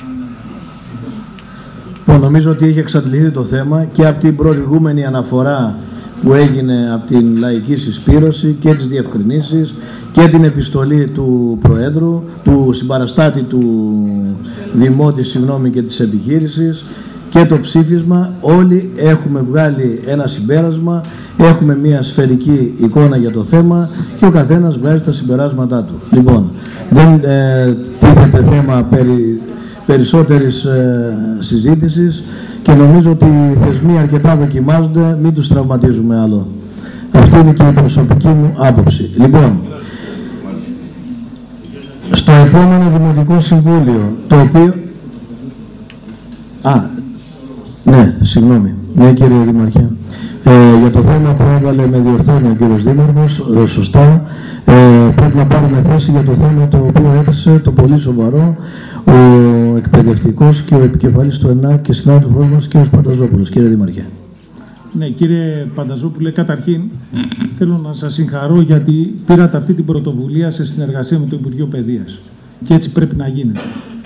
S9: Λοιπόν, νομίζω ότι είχε εξαντληθεί το θέμα και από την προηγούμενη αναφορά που έγινε από την λαϊκή συσπήρωση και τις διευκρινήσεις και την επιστολή του Προέδρου, του συμπαραστάτη του Δημότη, συγγνώμη, και της επιχείρησης και το ψήφισμα. Όλοι έχουμε βγάλει ένα συμπέρασμα, έχουμε μια σφαιρική εικόνα για το θέμα και ο καθένας βγάζει τα συμπεράσματά του. Λοιπόν, δεν ε, τίθεται θέμα περί περισσότερης ε, συζήτησης και νομίζω ότι οι θεσμοί αρκετά δοκιμάζονται, μην τους τραυματίζουμε άλλο. Αυτή είναι και η προσωπική μου άποψη. Λοιπόν, στο επόμενο Δημοτικό Συμβούλιο, το οποίο... Α, ναι, συγγνώμη. Ναι, κύριε Δημαρχέ. Ε, για το θέμα που έβαλε με διορθώνει ο κύριος Δήμαρχος, ε, σωστά, ε, πρέπει να πάρουμε θέση για το θέμα το οποίο έθεσε το πολύ σοβαρό ο εκπαιδευτικός και ο επικεφαλής του ΕΝΑΚ και συνάδελφός μας, κύριος Πανταζόπουλος. Κύριε Δήμαρχε.
S2: Ναι, κύριε Πανταζόπουλε, καταρχήν θέλω να σας συγχαρώ γιατί πήρατε αυτή την πρωτοβουλία σε συνεργασία με το Υπουργείο Παιδείας. Και έτσι πρέπει να γίνεται.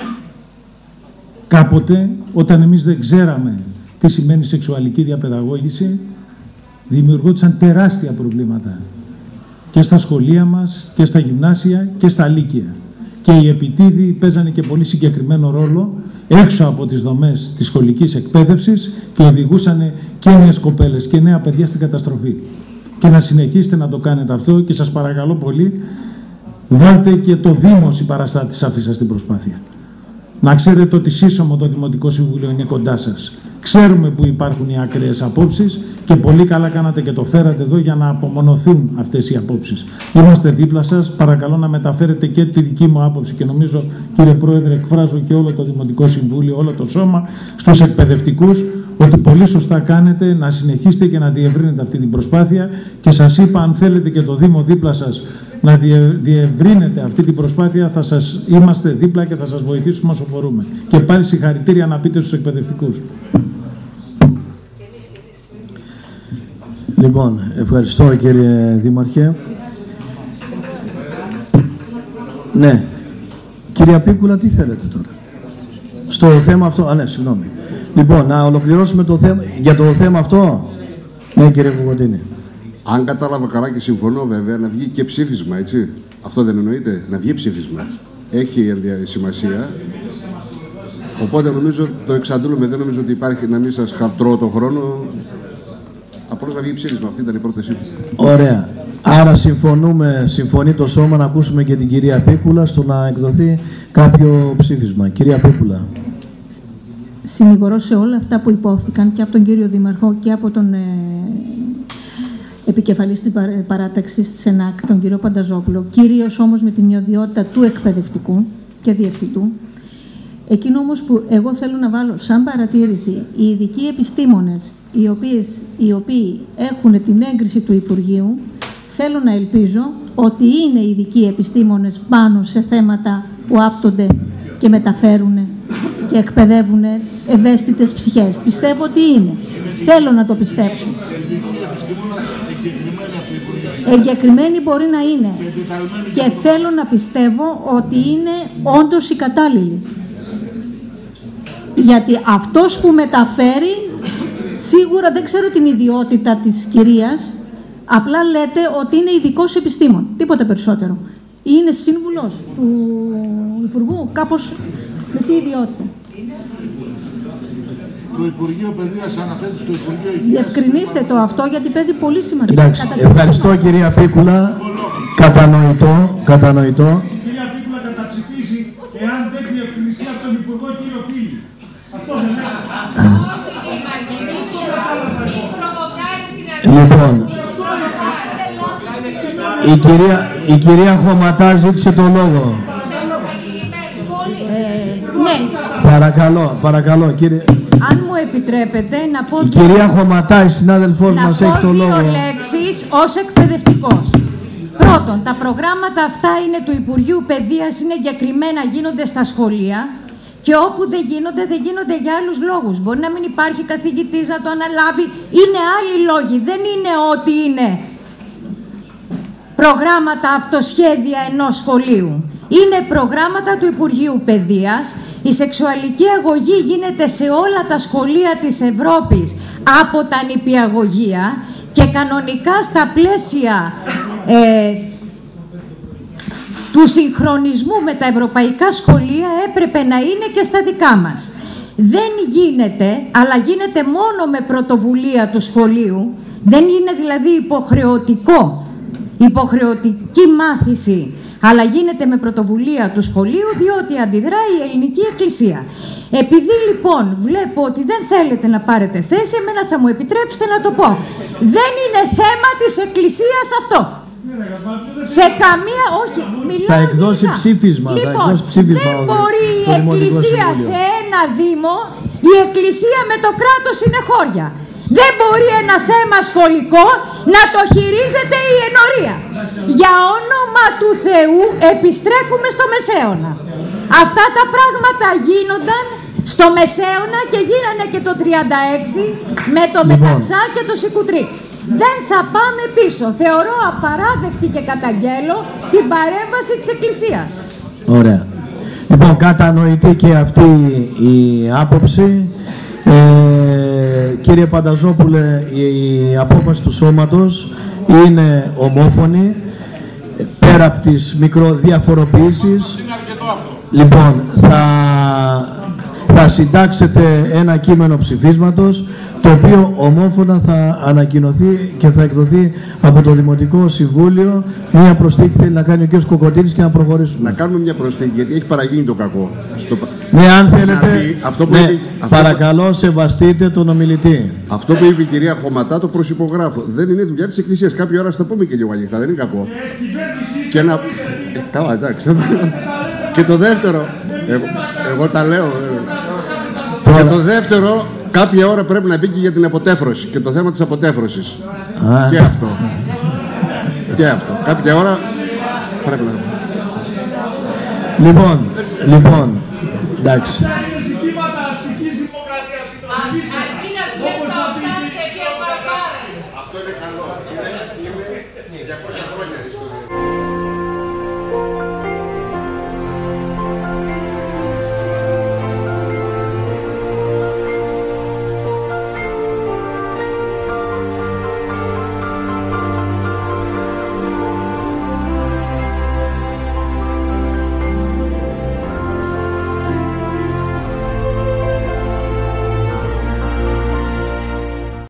S2: Κάποτε, όταν εμείς δεν ξέραμε τι σημαίνει σεξουαλική διαπαιδαγώγηση, δημιουργούνταν τεράστια προβλήματα και στα σχολεία μας και στα γυμνάσια και στα λύκεια. Και οι επιτίδοι παίζανε και πολύ συγκεκριμένο ρόλο έξω από τις δομές της σχολικής εκπαίδευσης και οδηγούσαν και νέες κοπέλες και νέα παιδιά στην καταστροφή. Και να συνεχίσετε να το κάνετε αυτό και σας παρακαλώ πολύ, βάλτε και το Δήμο συμπαραστάτη της αφήσας στην προσπάθεια. Να ξέρετε ότι σύσσωμο το Δημοτικό Συμβούλιο είναι κοντά σας. Ξέρουμε που υπάρχουν οι ακραίες απόψεις και πολύ καλά κάνατε και το φέρατε εδώ για να απομονωθούν αυτές οι απόψεις. Είμαστε δίπλα σας, παρακαλώ να μεταφέρετε και τη δική μου άποψη και νομίζω, κύριε Πρόεδρε, εκφράζω και όλο το Δημοτικό Συμβούλιο, όλο το σώμα, στους εκπαιδευτικούς, ότι πολύ σωστά κάνετε να συνεχίσετε και να διευρύνετε αυτή την προσπάθεια και σας είπα, αν θέλετε και το Δήμο δίπλα σας να διευρύνετε αυτή την προσπάθεια, θα σας είμαστε δίπλα και θα σας βοηθήσουμε όσο μπορούμε. Και πάλι συγχαρητήρια να πείτε στους εκπαιδευτικούς.
S9: Λοιπόν, ευχαριστώ κύριε Δήμαρχε. Ναι. Κυρία Πίκουλα, τι θέλετε τώρα? Στο θέμα αυτό, α ναι, συγγνώμη. Λοιπόν, να ολοκληρώσουμε το θέμα, για το θέμα αυτό. Ναι, κύριε Κουκοντίνη.
S3: Αν κατάλαβα καλά και συμφωνώ βέβαια, να βγει και ψήφισμα, έτσι. Αυτό δεν εννοείται, να βγει ψήφισμα. Έχει σημασία. Οπότε νομίζω το εξαντλούμε, δεν νομίζω ότι υπάρχει, να μην σας χαρτρώ το χρόνο. Απλώς να βγει ψήφισμα, αυτή ήταν η πρόθεσή του.
S9: Ωραία. Άρα συμφωνούμε, συμφωνεί το σώμα να ακούσουμε και την κυρία Πίκουλα στο να εκδοθεί κάποιο ψήφισμα. Κυρία Πίκουλα.
S10: Συνηγορώ σε όλα αυτά που υπόθηκαν και από τον κύριο Δήμαρχο και από τον ε, επικεφαλής της παράταξης της ΕΝΑΚ, τον κύριο Πανταζόπουλο, κυρίως όμως με την ιδιότητα του εκπαιδευτικού και διευθυντού. Εκείνο όμως που εγώ θέλω να βάλω σαν παρατήρηση, οι ειδικοί επιστήμονες, οι, οποίες, οι οποίοι έχουν την έγκριση του Υπουργείου, θέλω να ελπίζω ότι είναι ειδικοί επιστήμονες πάνω σε θέματα που άπτονται και μεταφέρουν και εκπαιδεύουν ευαίσθητες ψυχές. Πιστεύω ότι είναι. Θέλω να το πιστέψω. Εγκεκριμένοι μπορεί να είναι. Και θέλω να πιστεύω ότι είναι όντως οι κατάλληλοι. Γιατί αυτός που μεταφέρει, σίγουρα δεν ξέρω την ιδιότητα της κυρίας, απλά λέτε ότι είναι ειδικός επιστήμον. Τίποτε περισσότερο. Ή είναι σύμβουλος του Υπουργού, κάπως με τι ιδιότητα.
S7: Το Υπουργείο Παιδείας αναθέτει στο Υπουργείο Υγείας.
S10: Διευκρινίστε το αυτό, γιατί παίζει πολύ σημαντικό.
S9: Εντάξει, ευχαριστώ κυρία Πίκουλα. Κατανοητό, κατανοητό.
S2: Η κυρία Πίκουλα καταψηφίζει εάν δεν διευκρινιστεί από τον Υπουργό κύριο Φίλη. Αυτό δεν
S9: είναι. Λοιπόν, η κυρία, η κυρία Χωματά ζήτησε το λόγο.
S10: Ε, ναι.
S9: Παρακαλώ, παρακαλώ κύριε.
S10: Αν μου επιτρέπετε να πω...
S9: Η κυρία Χωματά, η συνάδελφός
S10: να
S9: μας, έχει το λόγο.
S10: Να πω δύο λέξεις ως εκπαιδευτικός. Πρώτον, τα προγράμματα αυτά είναι του Υπουργείου Παιδείας, είναι εγκεκριμένα, γίνονται στα σχολεία και όπου δεν γίνονται, δεν γίνονται για άλλους λόγους. Μπορεί να μην υπάρχει καθηγητής να το αναλάβει, είναι άλλοι λόγοι, δεν είναι ότι είναι προγράμματα αυτοσχέδια ενός σχολείου. Είναι προγράμματα του Υπουργείου Παιδείας. Η σεξουαλική αγωγή γίνεται σε όλα τα σχολεία της Ευρώπης από τα νηπιαγωγεία και κανονικά στα πλαίσια ε, του συγχρονισμού με τα ευρωπαϊκά σχολεία έπρεπε να είναι και στα δικά μας. Δεν γίνεται, αλλά γίνεται μόνο με πρωτοβουλία του σχολείου, δεν είναι δηλαδή υποχρεωτικό, υποχρεωτική μάθηση, αλλά γίνεται με πρωτοβουλία του σχολείου, διότι αντιδράει η Ελληνική Εκκλησία. Επειδή λοιπόν βλέπω ότι δεν θέλετε να πάρετε θέση, εμένα θα μου επιτρέψετε να το πω. Δεν είναι θέμα της Εκκλησίας αυτό. Σε καμία, όχι, μιλάω
S9: θα εκδώσει
S10: γενικά.
S9: ψήφισμα.
S10: Λοιπόν,
S9: θα εκδώσει ψήφισμα
S10: δεν μπορεί η Εκκλησία σε ένα Δήμο, η Εκκλησία με το κράτος είναι χώρια.
S15: Δεν μπορεί ένα θέμα σχολικό να το χειρίζεται η ενορία. Για όνομα του Θεού επιστρέφουμε στο Μεσαίωνα. Αυτά τα πράγματα γίνονταν στο Μεσαίωνα και γίνανε και το τριάντα έξι με το λοιπόν. Μεταξά και το Σικουτρί. Δεν θα πάμε πίσω. Θεωρώ απαράδεκτη και καταγγέλλω την παρέμβαση της Εκκλησίας.
S9: Ωραία. Λοιπόν, κατανοητή και αυτή η άποψη. Ε, κύριε Πανταζόπουλε, η απόφαση του σώματος είναι ομόφωνη, πέρα από τις μικροδιαφοροποιήσεις. Λοιπόν, θα, θα συντάξετε ένα κείμενο ψηφίσματος, το οποίο ομόφωνα θα ανακοινωθεί και θα εκδοθεί από το Δημοτικό Συμβούλιο. Μία προσθήκη θέλει να κάνει ο κ. Κοκοτίνης και να προχωρήσουμε.
S3: Να κάνουμε μια προσθήκη, γιατί έχει παραγίνει το κακό. Στο...
S9: Ναι, αν θέλετε,
S3: πει, αυτό που
S9: ναι,
S3: είπε,
S9: παρακαλώ
S3: αυτό...
S9: σεβαστείτε τον ομιλητή.
S3: Αυτό που είπε η κυρία Χωματά το προσυπογράφω. Δεν είναι δουλειά της Εκκλησίας. Κάποια ώρα θα το πούμε και λίγο ανοιχτά, δεν είναι κακό. Και να... Ε, καλά, εντάξει. Και το δεύτερο, εγώ, εγώ τα λέω. Τώρα... Και το δεύτερο, κάποια ώρα πρέπει να μπει και για την αποτέφρωση και το θέμα της αποτέφρωσης. Α. Και αυτό. Και αυτό. Κάποια ώρα πρέπει να...
S9: Λοιπόν, λοιπόν, εντάξει.
S3: Αυτό είναι καλό. Είναι διακόσια χρόνια ιστορία.